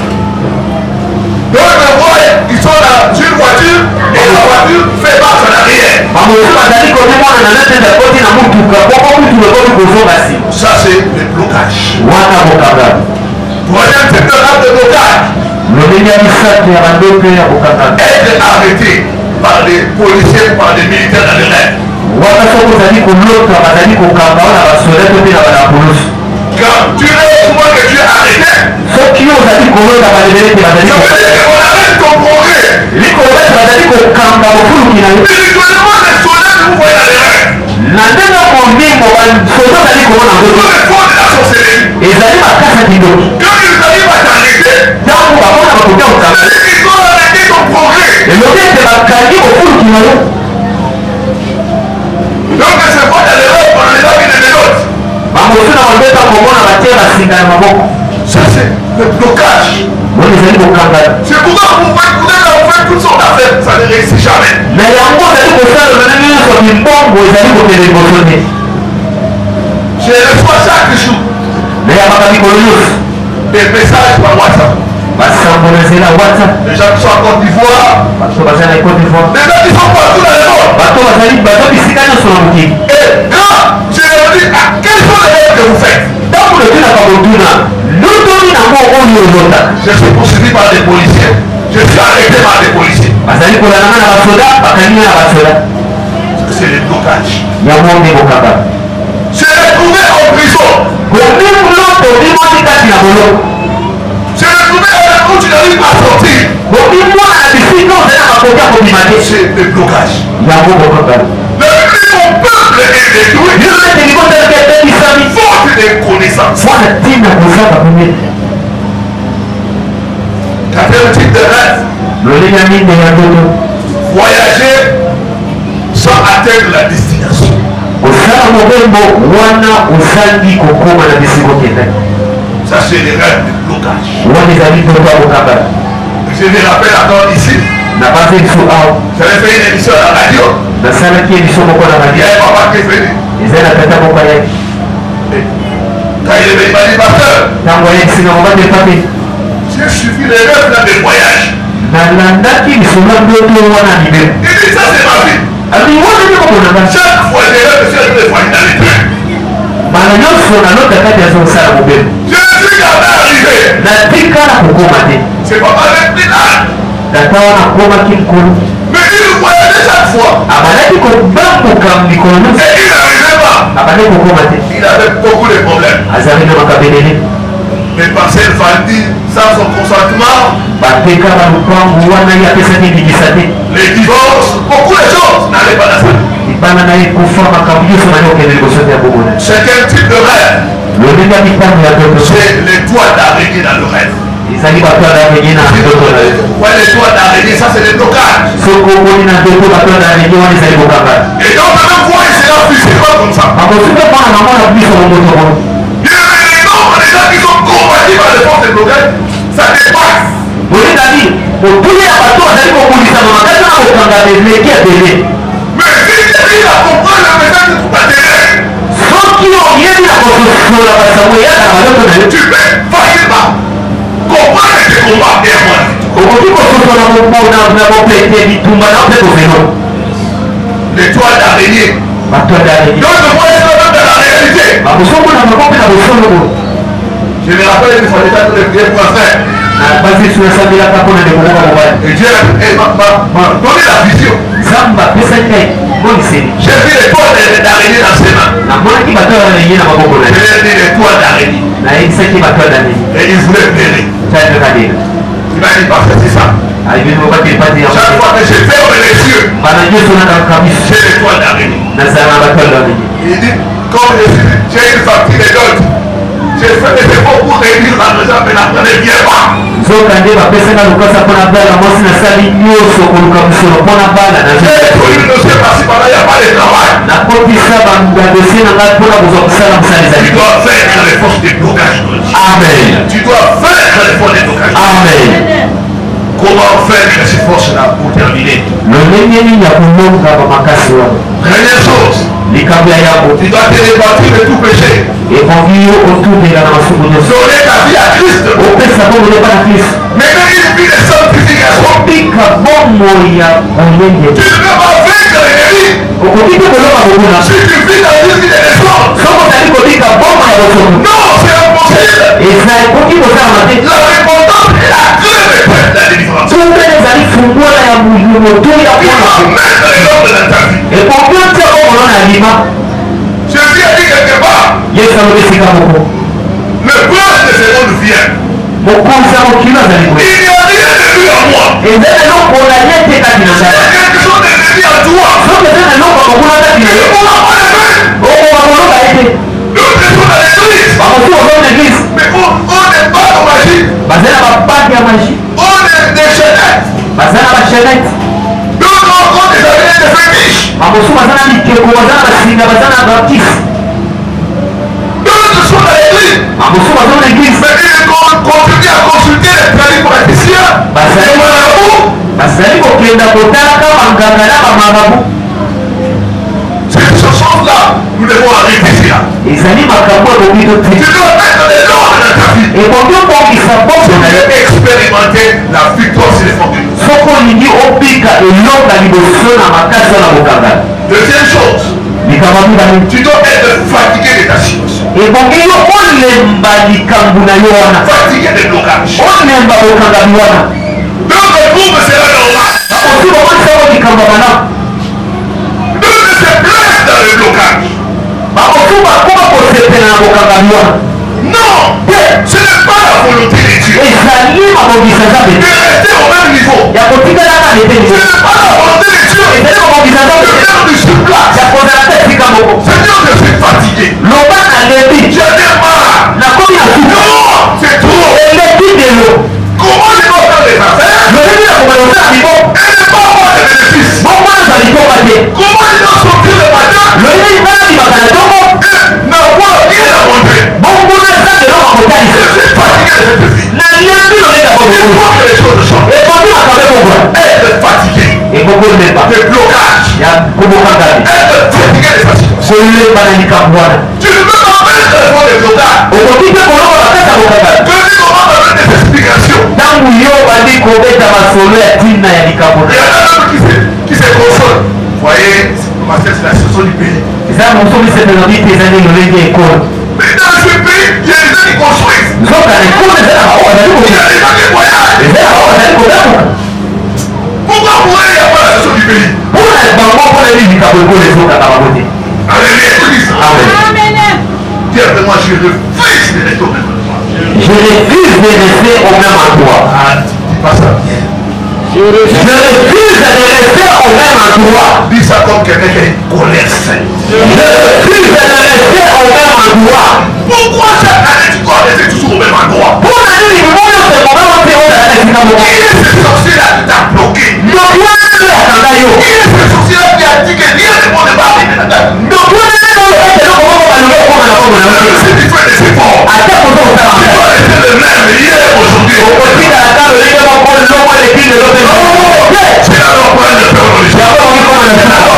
d'autres voient ils sont dans une voiture et la voiture fait marche en arrière bamosusu bazali komimona na natenda koti na motuka poko motuka ekomi kozonga nsima ça c'est le blocage wana bokangami troisième type de rêve de blocage lolenge ya misato ya bandoto ya bokangami être arrêté par des policiers ou par des militaires dans le rêve wana soki ozali kolota bazali kokanga wana basoda to mpe na bana polosi quand tu rêves souvent que tu es arrêté soki yo ozali kolota balebele te bazali ça veut dire qu'on arrête ton progrès likoloba te bazali kokanga bofuluki na yo spirituellement les soldats que vous voyez dans les rêves na ndenge mondimbo basoda ozali komona sont ngo les forces de la sorcellerie ezali makasa kindoki quand ils arrivent à t'arrêter ntango bakona bakokia kokanga ils ont arrêté ton progrès elobi ete bakangi bofuluki na yo donc c'est pas dans les rêves qu'on les a mis des notes bamosu na bandota komona batie basinga na maboko ça c'est le blocage wana ezali kokangana c'est pourquoi vous faites vous êtes là vous faites toutes sortes d'affaires ça ne réussit jamais na yango ozali kosala lolenge nyonso mimbongo ezali kokende liboso te je reçois chaque jour nayambaka mikolo nyonso des messages par WhatsApp basambo na nzela whatsapp les gens qui sont en Côte d'Ivoire bato baza na Côte d'Ivoire les gens qui sont partout dans le monde bato bazali baza bisika nyonso na mokili et quand Je suis poursuivi par des policiers. Je suis arrêté par des policiers. C'est le blocage. Je l'ai trouvé en prison. Je l'ai trouvé à la route, tu n'arrives pas à sortir. C'est le blocage. Même mon peuple est détruit. Faute de connaissances. Quatrième type de rêve. Voyager sans atteindre la destination. Ça c'est les rêves de blocage. Je me rappelle encore ici. J'avais fait une émission à la radio. Il y avait papa qui est venu. Quand il est venu, il m'a dit, pasteur, j'ai suivi les rêves dans des voyages. Il dit, ça c'est ma vie. Chaque fois, j'ai rêvé que je vais voyager dans les trains. Je suis jamais arrivé. C'est pas mal plus là. Mais il voyageait chaque fois. Et il n'arrivait pas. Il avait beaucoup de problèmes. Mes parcelles vendues sans son consentement. Les divorces, beaucoup de choses n'allaient pas dans sa vie. Cinquième type de rêve. C'est les toits d'araignée dans le rêve. Ouais, les toits d'araignée, ça c'est les blocages. Et donc même voir, c'est là physiquement comme ça. Il y a les nombres des gens qui sont combattus par les forces de blocage, ça dépasse. Mais si tu arrives à comprendre le message de tout à terre, tu peux facilement comprendre tes combats et avoir. Les toits d'araignée. Donc le voyage dans la réalité. Je me rappelle une fois l'état de prier pour un frère. Et Dieu m'a donné la vision. J'ai vu les toits d'araignée dans ses mains. J'ai vu les toits d'araignée. Et il voulait pleurer. Il m'a dit, parce que c'est ça. Chaque fois que je ferme les yeux, j'ai les toits d'araignée. Il dit, comme j'ai une facture de dot, j'ai fait des efforts pour réduire l'argent, mais l'argent ne vient pas. J'ai connu le dossier par-ci par-là, il n'y a pas de travail. Tu dois vaincre les forces de blocage. Amen. Tu dois vaincre les forces de blocage. Amen. Comment vaincre ces forces-là pour terminer? Première chose, tu dois te débattre de tout péché. Donner ta vie à Christ. Mener une vie de sanctification. Tu ne peux pas vaincre l'ennemi si tu vis dans une vie de descente. Non, c'est impossible. La repentance est la clé de la délivrance. Il va mettre les hommes dans ta vie. Jésus a dit quelque part, le prince de ce monde vient. Il n'y a rien de lui en moi. Il y a quelque chose de lui en toi. Et on n'a pas le même. Nous sommes dans l'église. Mais on n'est pas en magie. On est des chaînettes. Nous sommes encore des amis de fétiches. D'autres sont dans l'église. Mais ils continuent à consulter les praticiens. C'est ce sens-là, nous devons arrêter cela. Tu dois mettre des ordres dans ta vie. Tu dois expérimenter la victoire sur les forces. Deuxième chose, tu dois être fatigué de ta situation. Et bon, il y a fatigué des blocages. on n'aime pas le Kangamiwana. Donc pour vous, c'est normal. Donc se place dans le blocage. Non, ce n'est pas la volonté de Dieu. De rester au même niveau. Ce n'est pas la volonté de Dieu. De perdre sur place. Seigneur, je suis fatigué. J'en ai marre. Non, c'est trop. Comment je dois faire les affaires? Elle n'est pas moi les bénéfices. Comment je dois sortir le matin? Ma voix rien à montrer. Je suis fatigué de cette vie. Il faut que les choses changent. Être fatigué. Des blocages. Être fatigué de sa situation. Tu ne veux pas mettre devant des blocages. Tu dis comment mettre des explications. Il y en a même qui se, qui se consolent. Vous voyez, c'est la situation du pays. Mais dans ce pays, il y a des gens qui construisent. Il y a des gens qui voyagent. Pourquoi pour eux, il n'y a pas la situation du pays? Alléluia, Christ. Amen. Dis après moi, je refuse de rester au même endroit. Je refuse de rester au même endroit. Ah, dis pas ça bien. Je refuse de rester au même endroit. Dis ça comme quelqu'un qui a une colère sainte. Je refuse de rester au même endroit. Pourquoi chaque année tu dois rester toujours au même endroit? Pour la nuit, il faut que ce moment où tu es qui est ce sorcier-là qui t'a bloqué? Qui est ce sorcier-là qui a dit que rien ne peut pas arriver là-dedans? Si tu fais des efforts, tu dois rester le même hier et aujourd'hui. C'est la loi pour elle de faire religion. C'est la loi pour elle de faire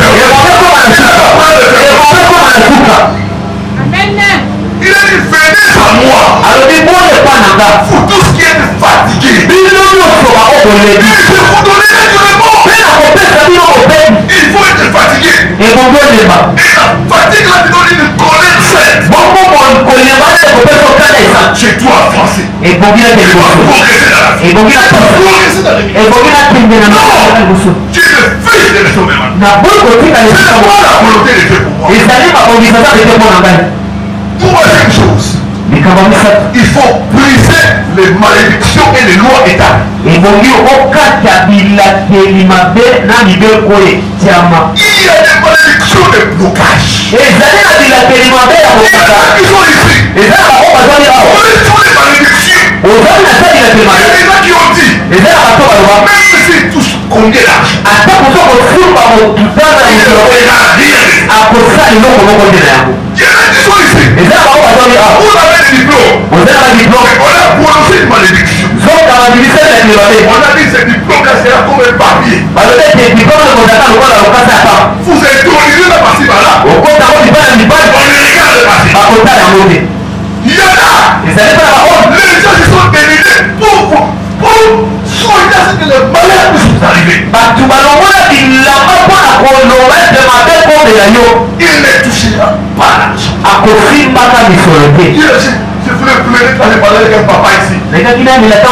religion. Il a dit venez à moi. Vous tous qui êtes fatigués, je vais vous donner du repos. Il faut être fatigué. Et la fatigue là, tu donnes une colère sainte. Je dois avancer. Je dois progresser dans la vie. Progresser dans la vie. Non, tu refuses de rester au même endroit. Ce n'est pas la volonté de Dieu pour moi. Pour moi, c'est une chose. Il faut briser les malédictions et les lois établies. Il y a des malédictions de blocage. Il y a qui sont ici. Ce sont des malédictions. Il y a des gens qui ont dit, même s'ils touchent combien d'argent, il n'y a rien. Il y en a qui sont ici. Vous avez des diplômes. On a prononcé une malédiction. On a dit que ce diplôme là sera comme un papier. Vous êtes autorisé là par-ci par-là. On les regarde par-ci. Il y en a. Les gens qui sont délivrés pour pour souhaiter à ce que le malheur puisse vous arriver. Il ne touchera pas l'argent. Je voulais pleurer quand j'ai parlé avec un papa ici. Depuis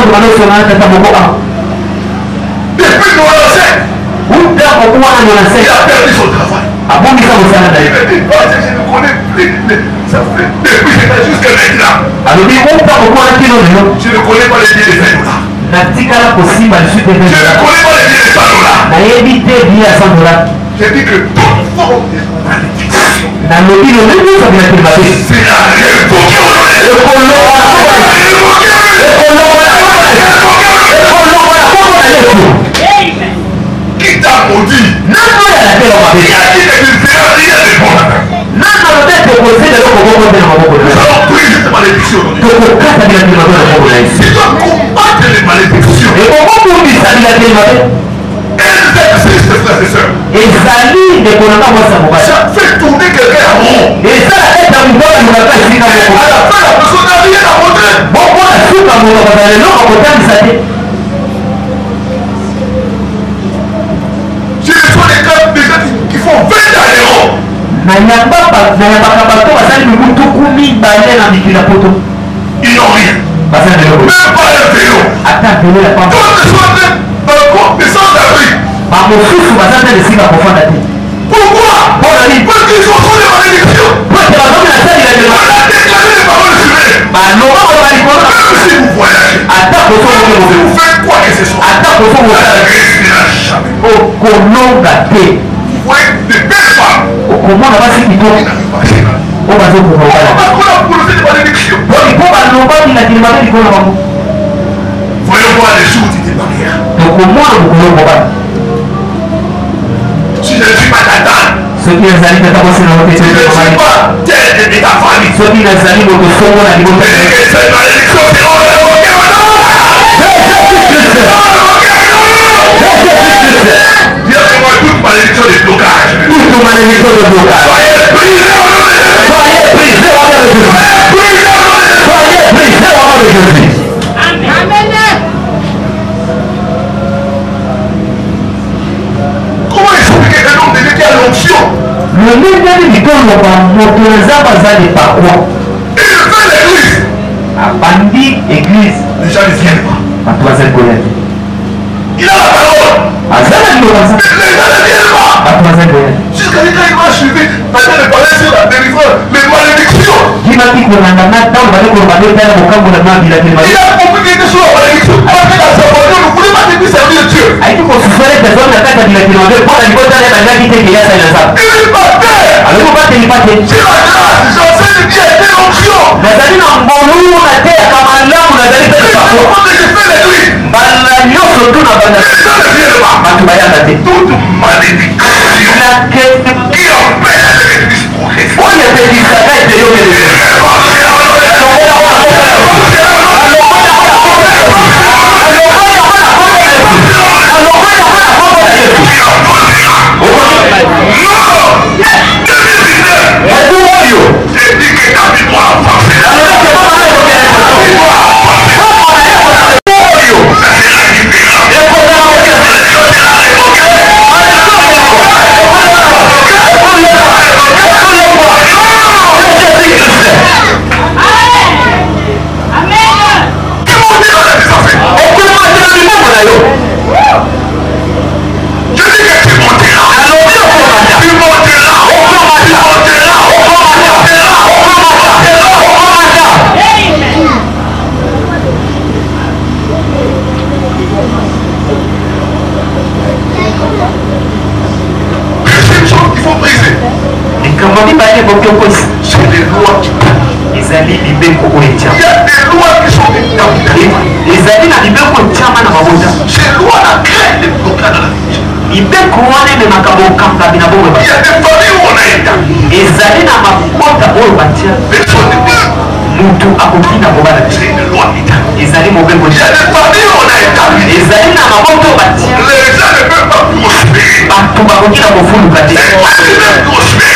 Noël, il a perdu son travail. Il m'a dit, oh, je ne connais plus. Ça fait depuis jusqu'à maintenant. Je ne connais pas les biens de vingt dollars. Je ne connais pas les biens de cent dollars. J'ai dit que toute forme de malédiction sera révoquée au nom qui t'a maudit? Qui a dit que tu ne feras rien de bon? Nous allons briser cette malédiction. Tu dois combattre les malédictions. Elles existent, frères et sœurs. Ça fait tourner quelqu'un en rond. À la fin, la personne n'a rien à montrer. J'ai reçu des cas des gens qui font vingt ans. Ils n'ont rien. Même pas un vélo. Toutes les choses de sans abri. Pourquoi? Parce qu'ils sont sous les malédictions. On a déclaré les paroles humaines. Même si vous voyagez, vous faites quoi que ce soit, la grâce n'ira jamais. Vous voyez des belles femmes. Ils n'arrivent pas chez nous. Parce qu'on a prononcé des malédictions. Voyons voir les jours des barrières. Si je ne suis pas ta dame, si je ne suis pas tel de ta famille, et que cette malédiction sera révoquée maintenant. Dire que moi toute malédiction de blocage. Toute malédiction de blocage. Soyez brisés au nom de Jésus. Soyez brisés au nom de Jésus. Soyez brisés au nom de Jésus. Amen. Comment expliquer un homme de Dieu qui a l'onction? Le même dit qu'on va motoriser à bazar des parois. Il fait l'église. A bandi église. Les gens ne viennent pas. Mademoiselle Colette. Il a la parole. Les gens ne viennent pas. Mademoiselle Colette. Jusqu'à ce qu'il m'a suivi, pendant de parler sur la délivrance, les malédictions. Il a compris que c'était sur la malédiction. Parce que dans sa famille, vous ne voulez pas dire servir Dieu. Il est pas terre. C'est la grâce. J'enseigne Dieu et l'onction. Mais j'ai fait l'église. Toute malédiction qui empêche l'église j'ai dit que David doit avancer. C'est des lois qui il y a des lois qui sont des ces lois la créent des blocages dans la vie. Il y a des familles où on a établi. Mais c'est une loi établie. Il y a des familles où on a établi. Les gens ne peuvent pas prospérer. Les gens ne peuvent prospérer.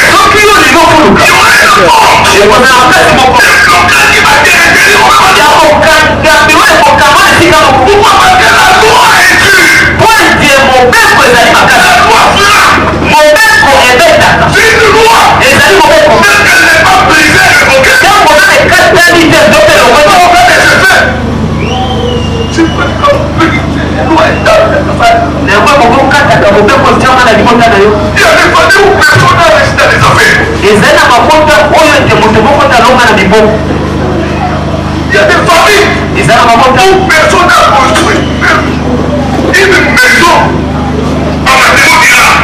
Il y a des familles où personne n'a construit une maison en matériaux dirables.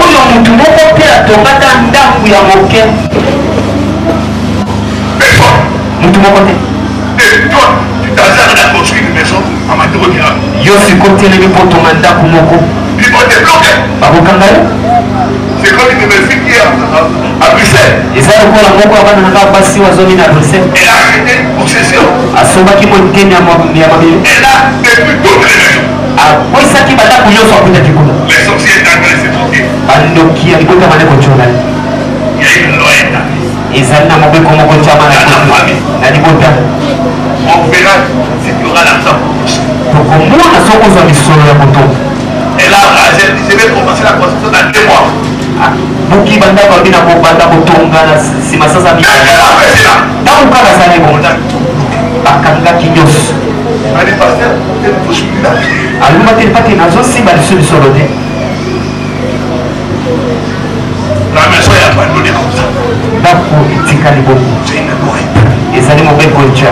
Personne. Et toi, tu t'as construit une maison en matériaux dirables. Ils vont te bloquer. C'est comme une fille qui est à Bruxelles. Elle a arrêté possession. Elle a depuis toutes les maisons. Les sorciers étant restés bloqués. Il y a une loi établie. Dans la famille. On verra si tu auras l'argent. Elle a rasé, je vais commencer la construction dans deux mois. buki banda ko bina ko banda ko tonga na sima sasa mi na ko kala sale ko akanga kinyos ali pasteur te touche bila aluma te pati na zo simba le solo solo de la maison est abandonnée comme ça dako itikali boko c'est une loi ezali mauvais concha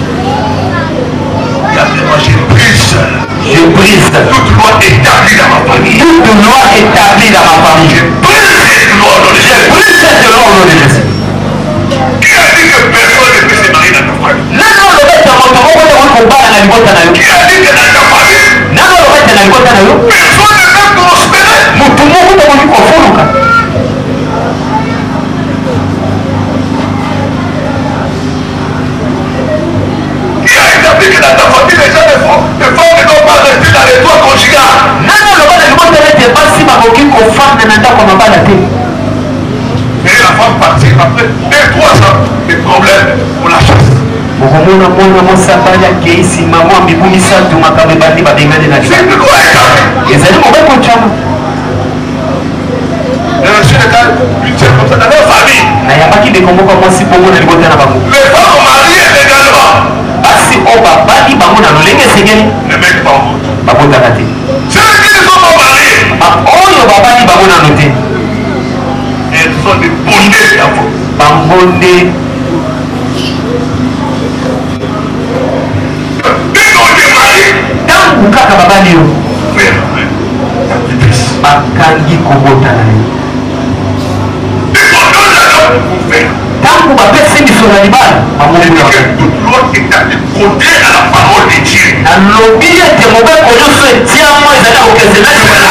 moi je brise je brise toute loi établie dans ma famille toute loi établie dans ma famille je brise cette loi au nom de Jésus je brise cette loi au nom de Jésus qui a dit que personne ne peut se marier dans ta famille nano lobeta moto moko te ko bala na libota na yo qui a dit que dans ta famille nano lobeta na libota na yo personne ne peut prospérer mutu moko te ko fuluka que dans ta famille les gens ne font ne font ne doivent pas rester dans les toits conjugales. Non, non, le monde ne pas si ma coquille qu'on femme ne n'a pas ma tête. Et la femme partit après deux, trois ans, les problèmes pour la chasse. Okomona mona mosabali akeisi mama mibumisa tuma kama bandi badengane na C'est une loi établie. ezali mauvais conchama Et aussi les gars, une telle comme ça dans leur famille. na yabaki dekomboka mwasi bongo na libota na bango Les femmes mariées légalement basi o babali bango na lolenge esengeli ne mettent pas en route. babotaka te Ceux qui ne sont pas mariés, oyo babali bango nano te elles sont des bondés d'enfants. bambonde Dès qu'on est marié, ntango kaka babali yo frère, la vitesse. bakangi kobota na yo Dès qu'on donne la loi pour faire. ntango bapesi biso na libala C'est que toute loi établie contraire à la parole de Dieu. nalobi ete mobeko nyonso etiamo ezali kokesena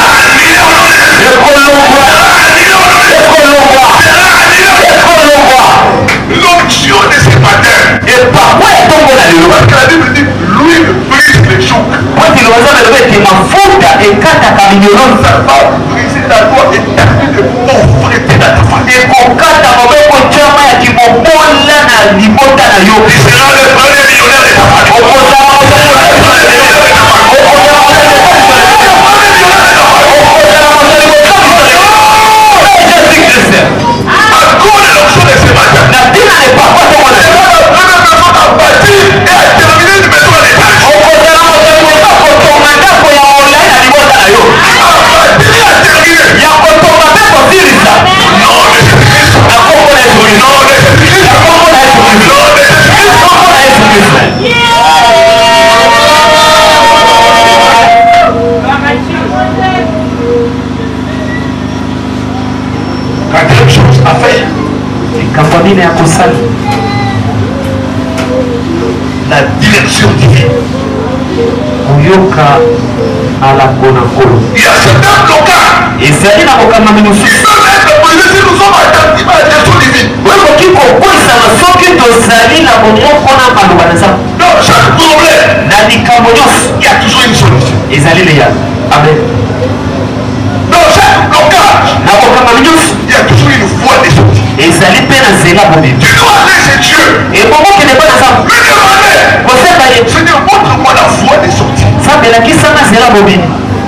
L'onction de ce matin. epakwa etongo na lelo Parce que la Bible dit, l'huile brise les chocs. poti loza na loba ete mafuta ekataka minyololo Ça va briser la loi établie de pauvreté dans ta famille. ekokata mobeko nciama ya kibobola na libota na yo Tu seras le premier millionnaire de ta famille. okozala Encore l'onction de ce matin. na ntina na epakwa tongo na yo okozala kotonga ndako ya molai na libota na yo ya kotonga mpe kosilisa na kombo na yesu kristo na kombo na yesu kristo kombo na yesu kristo Quatrième chose à faire, likambo nini ya kosala la direction divine. koyoka alako na nkolo Il y a certains blocages ezali na kokangami qui mosusu peuvent être brisés si nous sommes attentifs à la direction divine. okoki kokwesama soki tozali na bomoko na maloba na nzambe Dans chaque problème, na likambo nyonso il y a toujours une solution. ezali leyala amen Dans chaque blocage, na kokangami nyonso il y a toujours une voie de sortie. ezali mpe na nzela bobebi Tu dois aller chez Dieu. ebongokende mpo na nzambe Lui demander, koseba ye Seigneur, montre-moi la voie de sortie. nzambe elakisanga nzela bobebi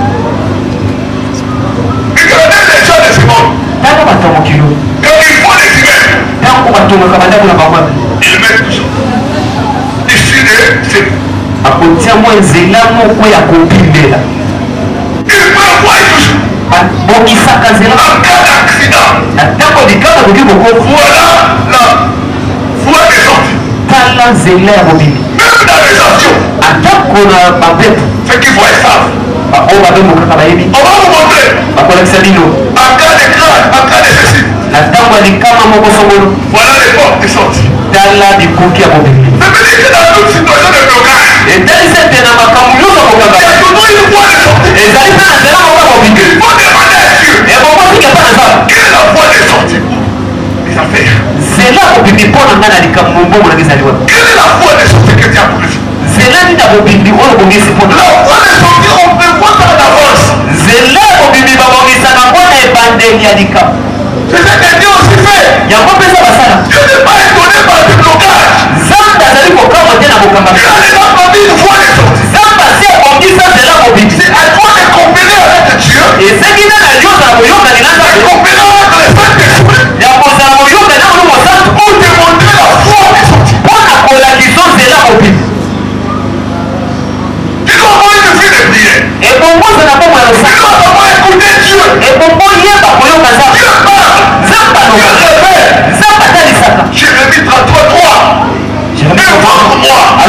Regardez les gens de ce monde. ntango bato ya mokilo Quand ils font les humains, ntango batongaka bandako na bango ils mettent toujours. Ici, c'est. akotia mwa nzela moko ya kobimbela Ils prévoient toujours. babokisaka nzela En cas d'accident, na ntango likama koki kokofu voilà la voie de sortie. tala nzela ya bobibi Même dans les avions, atako na bampepo ceux qui voient ça, oyo babengokaka bayebi on va vous montrer. bakolakisa bino En cas de crash, en cas de ceci, na ntango ya likama moko songolo voilà les portes de sortie. tala bikuki ya bobibi Ça veut dire que dans toute situation de blocage, etalisa ete na makambo nyonso il y kokanga a toujours une voie de sortie. ezali mpe na nzela moko ya bobibi Il faut demander à Dieu ebongosika mpo na nzambe quelle est la voie de sortie pour les affaires. nzela bobibi mpo na ngai na likambo mbongo nanga ezali wapi Quelle est la voie de sortie que Dieu a prévue? nzela nini ya bobibi oyo bongisi mpo na La voie de sortie, on prévoit ça en avance. nzela ya bobibi babongisaka mpo na ebandeli ya likambo C'est ce que Dieu aussi fait. yango mpenza basala Dieu n'est pas étonné par ce blocage. nzambe azali kokama te na kokamba Il a déjà promis une voie de sortie. nzambe asi abongisa nzela bobibi C'est à toi de combiner avec Dieu. esengi nde na nyonso na boyokani na De nzambe combiner avec les saints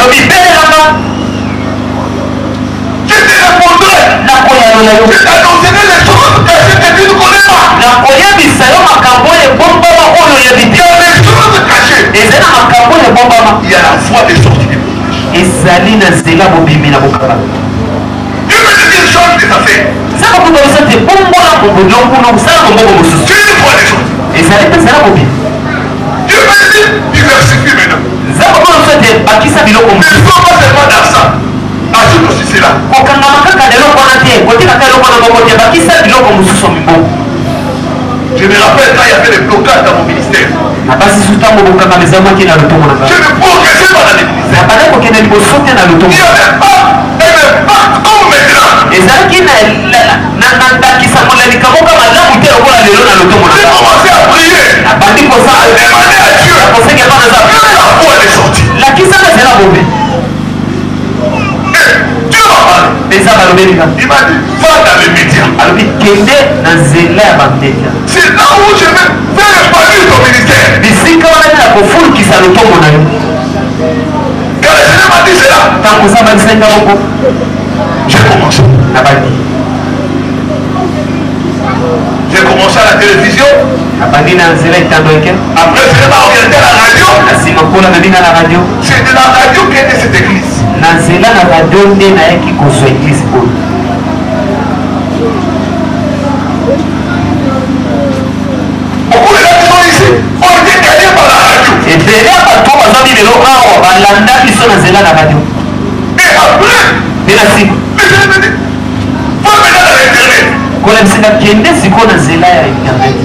alobi belelanga je te répondrai, nakoyanola yo je t'annoncerai les choses cachées que tu ne connais pas. nakoyebisa yo makambo ebombama oyo oyebi te. Il y a des choses cachées. eza na makambo ebombama. Il y a la voie de sortie du bondage. ezali na nzela bobimi na bokaba. Dieu veut te dire change tes affaires. zaka kuta biso te bombola mobolokuno osala moboko mosusu. C'est une voie de sortie. ezali mpe ezala bobimi. Dieu veut te dire diversifie maintenant. zaka kuta biso te bakisa biloko Mais mosusu. il ne faut pas seulement d'argent. Ajoute aussi cela. kokangama kaka leloko wana te kotikaka eloko wana moko te bakisa biloko mosusu miboko. Je me rappelle quand il y avait des blocages dans mon ministère. na basi su ntango bokangama ezalaki na lotongo na Je ngai ne progressais pas dans les ministères. na banda kokende liboso te na Il lotongo. n'y avait pas un impact comme maintenant. ezalaki na ndakisa molelika moko malamu te lokola lelo na lotongo na J'ai ngai. commencé à prier, nabandi à kosala demander à Dieu. nakosenge bana za Que la voie est sortie. lakisaka ezala bobe Et Dieu m'a parlé. eza balobelika Il m'a dit, va dans les médias. alobi kende na nzela ya bamedia. C'est là où je vais faire épanouir ton ministère. bisika wana te na kofulukisa lotongo na yo. Quand le Seigneur m'a dit cela, ntango oza balisenga moko j'ai commencé. na bandi J'ai commencé à la télévision. na bandi na nzela etando eke Après, le Seigneur m'a orienté à la radio. na nsima mpona nabinga na radio C'est de la radio qu'était cette église. na nzela na radio nde nayaki kozwa eglise oyo. Beaucoup de gens qui sont ici ont été gagnés par la radio. ebele ya bato bazwa bibelo awa balanda biso na nzela na radio Et après, mpe na nsima le Seigneur me dit, va maintenant dans l'internet. kola bisenga kende sikoyo na nzela ya internet.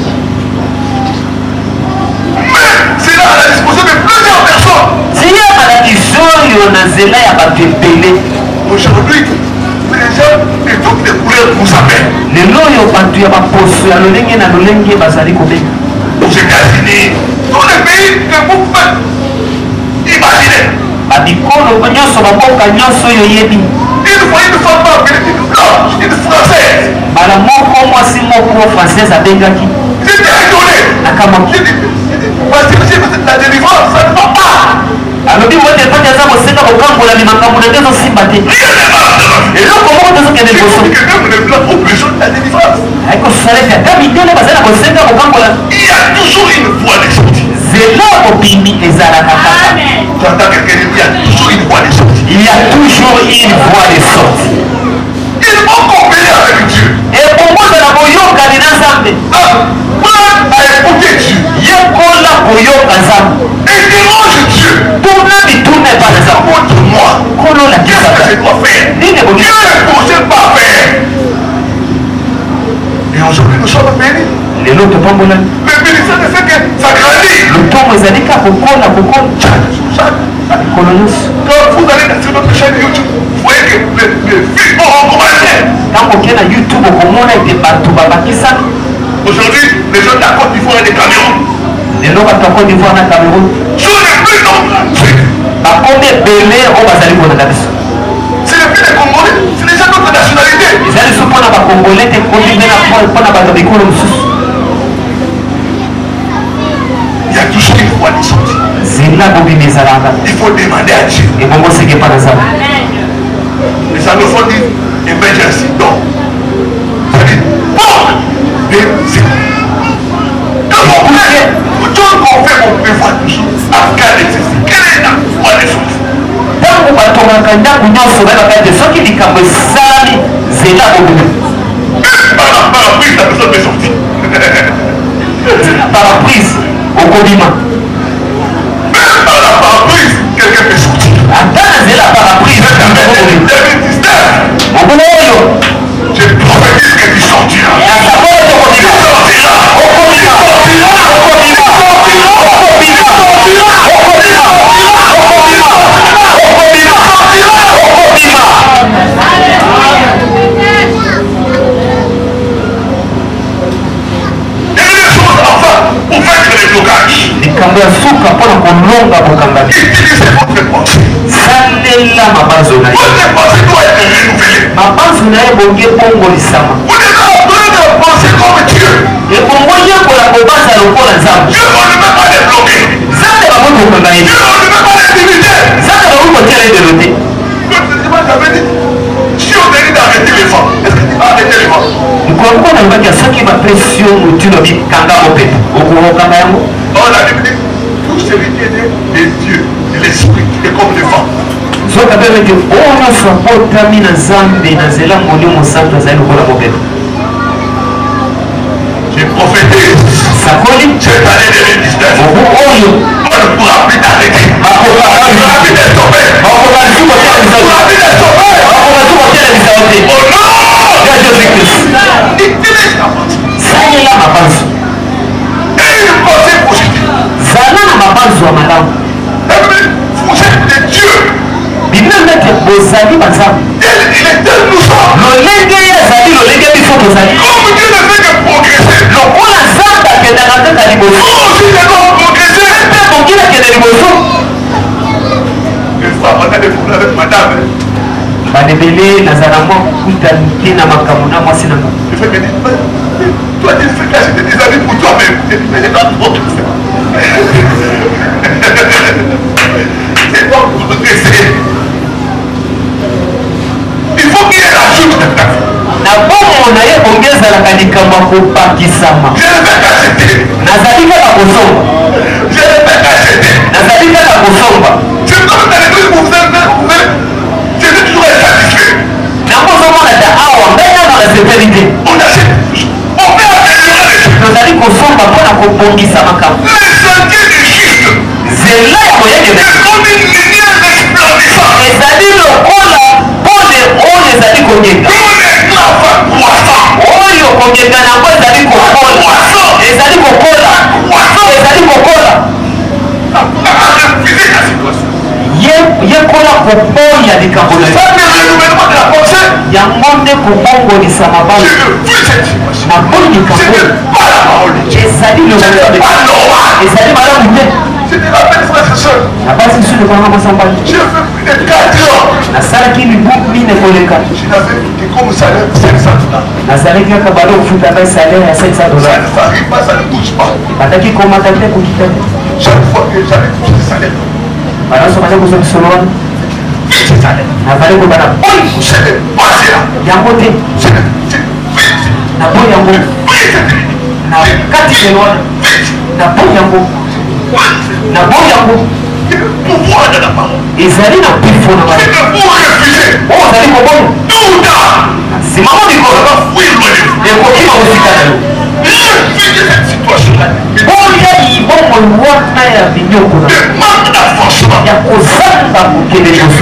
Mais c'est là à la disposition de plusieurs personnes. tia malakisi oyo na nzela ya bato ebele. Aujourd'hui, les gens de toutes les couleurs vous appellent. lelo oyo bato ya baposo ya lolenge na lolenge bazali kobenga Aux États-Unis, tous les pays que vous faites imaginer. babikolo nyonso bamboka nyonso oyo oyebi. Une fois, une femme m'a appelé une blanche, une française. mbala moko mwasi moko française abengaki J'étais étonné. nakama J'ai dit, j'ai dit, parce que c'est la délivrance, ça ne va pas. alobi mote epati aza kosenga kokambolami makambo na te ezosimba te Rien ne marche dans la vie. eloko moko tozokende Il liboso faut que même les blancs ont besoin de la délivrance. ayikosala ete ata midele bazali na kosenga kokambola. Il y a toujours une voie de sortie. zela kobimi ezalaka kaka. Tu entends quelqu'un dire, il y a toujours une voie de sortie. il y a toujours une voie de sortie. Il faut coopérer avec Dieu. ekobozala boyokani na nzambe. Apprends à écouter Dieu. yekola koyoka nzambe. Interroge Dieu. tuna bituna epa na nzambe. Montre-moi. kolo Qu'est-ce que lakisaka je dois faire? nini Dieu ebongi. ne pensait pas faire. Et aujourd'hui, nous sommes bénis. lelo topambolani Le ministère ne fait que s'agrandir. lotongo ezali kaka kokola kokola ekolo nyonso. Quand vous allez sur notre chaîne YouTube, vous voyez que les, les films ont commencé. ntango oke na youtube okomona ete bato babakisaka. Aujourd'hui, les gens de la Côte d'Ivoire et du Cameroun lelo bato ya Côte d'Ivoire na Cameroun sont les plus nombreux. bakomi ebele oyo bazali kolanda biso. C'est les plus des Congolais, c'est les gens d'autres nationalités. ezali so mpona bakongole te komi mpe mpona bato ya bikolo mosusu. Il y a toujours une voie de sortie. nzela bobimi ezalaka Il faut demander à Dieu. ebongo seke mpa na nzambe. Les anglophones disent emergency. Non. C'est-à-dire, bon, mais c'est. Quand on fait, tout qu'on fait, on prévoit toujours à garder ceci. Quelle est la voie de sortie? ntango batongaka ndako nyonso bayebaka ete soki likambo esalami nzela bobimi. Même par la parapluie, la personne peut sortir. paraprise okobima. Même par la parapluie, quelqu'un peut sortir. ata na nzela ya paraprise deux mille dix-neuf, mokolo oyo je prophétise que tu sortiras. nasako ete okobima. okobima okobima okobima okobima okobima okobima Dernière chose, enfin, pour vaincre les blocages, likambo ya suka mpona kolonga bokangami. utilisez votre pensée. salela mabanzo na ye. Votre pensée doit être renouvelée. mabanzo na ye ebongi ebongolisama. Vous devez apprendre à penser comme Dieu. ebongo yekola kobanza lokola nzambe. Dieu, on ne peut pas les bloquer. nzambe bakoki kokanga ye. Dieu, on ne peut pas les limiter. nzambe bakoki côté de l'autre. Si on venait d'arrêter les femmes, est-ce que tu vas arrêter les femmes? Pourquoi on a dit ça qui va pression ou tu n'as dit kanga au pète au courant kanga? Oh, la Bible dit tout celui qui est né des dieux, de l'esprit, est comme les femmes. So kabebe que on a support mina zambi na zela moni mo santo zailo kola mo pète. J'ai prophétisé cette année deux mille dix-neuf. On ne pourra plus t'arrêter. On ne pourra plus te sauver. On ne pourra plus te sauver. Oh non! Sanya la mabanzo. Et une pensée positive. Zana na mabanzo wa malamu. Vous êtes des dieux. Biblia nete bozali banzambe. Il est tel nous sommes. Lolenge ya zali lolenge biso bozali. Comme Dieu ne fait que progresser. Lokola zamba akendaka kaka liboso. Nous aussi nous devons progresser. Mpe mokili akende liboso. Une fois, on a des problèmes avec madame. Badebele nazala mwa kuta mike na makambo na mwasi na nga. Je fais me dire, toi tu fais cacher des amis pour toi-même. Mais c'est pas progresser. C'est pas progresser. Il faut qu'il y ait la chute de ta vie. Na bomo na ye ongezalaka likambo ya kopakisama. Je ne vais qu'acheter. Nazali kaka kosomba. Je ne vais qu'acheter. Nazali kaka kosomba. Je peux dans l'église vous faire, vous faire. Je suis toujours insatisfait. Nakozomona ta awa ngai nano na sécurité. On achète. On fait améliorer les choses. Tozali kosomba mpona kobongisa makambo. Les sentiers du juste. Nzela ya koyekele. C'est comme une lumière resplendissante. Ezali lokola pole oyo ezali kongeka. Tous les clavats croissants. Oyo kongeka nango ezali kokola. Ezali kokola. Ezali kokola. À refuser la situation. yekola koboya likambo na Ça c'est le renouvellement de la pensée. yango nde kobongolisa Je mabala refuse cette situation. naboyi Ce likambo n'est pas la parole de Dieu. ezali Ce n'est pas normal. ezali malamu te Je te rappelle, frères et sœurs, na basi misu lekwanga masambali j'ai fait plus de quatre ans. nasalaki mibu mine koleka Je n'avais que comme salaire cinq cents dollars. nazalaki kaka balo kofuta ngai salaire ya cinq cents Ça dollars ne varie pas, ça ne bouge pas. bataki komata te kokita te Chaque fois que j'avais touché le salaire, banaso baza kozwa bisolo wana ce salaire, nazali kobana boyi je n'ai pas là. yango te Je n'ai vite, naboyi yango vite, na kati lelo wana vite, naboyi yango vite. naboyi yango Il y a le pouvoir de la parole. ezali na pifo na C'est bana que vous refusez. oyo ozali koboya Tout ou tard, nsima mo on mikolo va fuir loin de vous. ekokima kosika na yo Refusez cette situation-là. boya libomoi wana ya binyoko na Le manque d'avancement. ya kozanga kokende liboso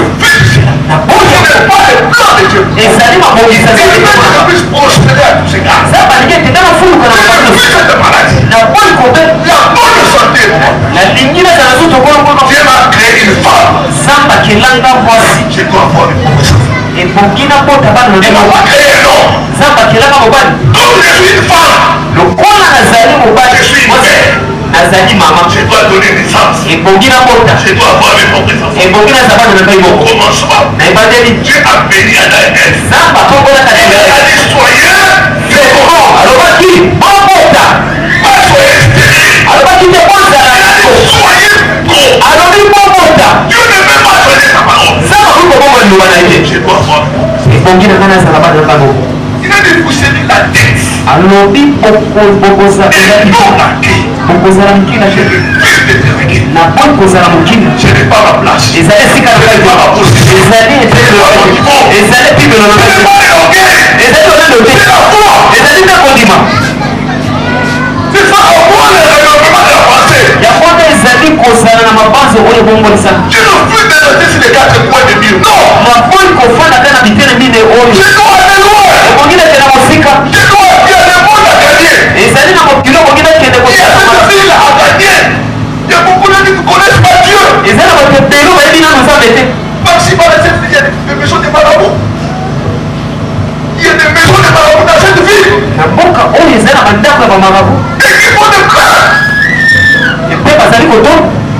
na boya Ce n'est pas le plan de Dieu. ezali mabongisa Il veut que je puisse prospérer à tous ces gars. za balingi ekenda na fuluka na Je mabano refuse cette maladie. na boyi kobe La bonne santé. nalingi nazala zotokolongono Dieu m'a créé une femme. zamba kelanga mwasi Je dois avoir une progression. ebongi na bota bana Il m'a na pas créé un homme. zamba kelanga mobali Comme je suis une femme, lokola nazali mobali je suis une mère. nazali mama Je dois donner naissance. ebongi na bota Je dois avoir mes propres enfants. ebongi na zabana na ngai Au moko commencement, na ebandeli Dieu a béni à la haine. zamba akombolaka Il na a dit soyez féconds. alobaki bobota Pas soyez stériles. alobaki te Il bozala a dit soyez gros. alobi bobota Dieu ne veut pas donner sa parole. zamba kuko bongo liloba na ye Je dois avoir. ebongi na ngai nazala bana na bango Il a dit vous serez la tête. alobi bokozala Et non la queue. bokozala mokila Je te refuse d'être avec. na boyi kozala mokila Je n'ai pas ma place. ezali esika na ngai te ezali etelelo ezali pibelo na Je ngai n'ai te pas les orgueils. ezali olendo te C'est la foi. ezali te kondima C'est ça au moins le règlement de la pensée. yango nde ezali kozala na mabanzo oyo ebongolisa Je refuse de rester sur les quatre coins de mur. Non. maboyi kofanda te na bitene mine oyo Je dois aller loin. ebongi nete na mosika Je dois dire le monde à gagner. ezali na mokili obongi nakende Il y a cette ville à gagner. Il y a beaucoup de gens qui ne connaissent pas Dieu. eza na bato ebele bayebi nano nzambe te Même si par cette ville, il y a des maisons de marabouts. Il y a des maisons de marabouts dans cette ville. na mboka oyo eza na bandako ya bamarabu Et qui font des plans. epe bazali koto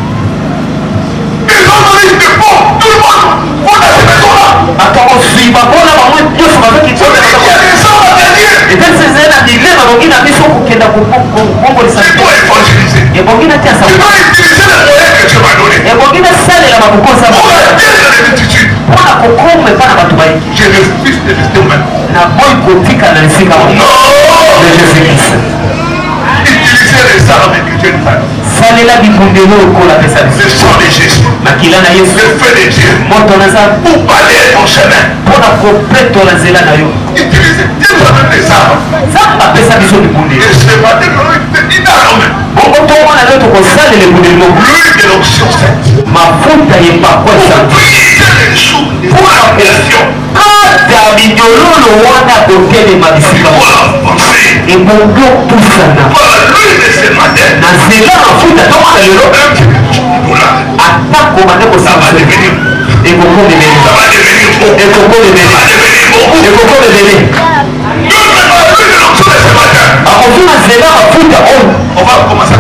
Ils ont donné des fonds. Tout le monde va dans ces maisons-là. bato kosuiba mpona bango nyonso bazoki Il y a des gens à gagner. epesi ezali na dilema bongi na biso kokenda kobongolisa Tu dois évangéliser. ebongi na tia Tu sango dois utiliser les moyens que Dieu m'a donné. Et bon, il a salé la mabukosa. Pour atteindre les multitudes. Pour la kokome, pas la batoubaï. Je refuse de rester humain. La bonne kotika dans le sika. Non. De Jésus-Christ. Utilisez les armes que Dieu nous a. Salela bikundelo ko la pesa. Le sang de Jésus. Makila na Yesu. Le feu de Dieu. Moto na za. Pour balayer ton chemin. Pour la complète la zela na yo. Utilisez Dieu donne les armes. Zamba pesa biso bikundelo. Et ce matin, nous te dit dans l'homme. Bongo to wana leo to kosale le bundelo. L'huile de l'onction sainte. Mafuta yemba kwa sainte. Briser les choux. Pour la pression. Kata bidololo wana kokele mabisika. Pour la pensée. Et bongo pusana. Pour l'huile de ce matin. Na zela mafuta to wana leo. Atako maneko Ça va devenir. Et beaucoup de bébés. Ça va devenir beau. Et beaucoup de bébés. Ça va devenir beau. Et beaucoup de bébés. Nous prenons l'huile de l'onction de ce matin. On va commencer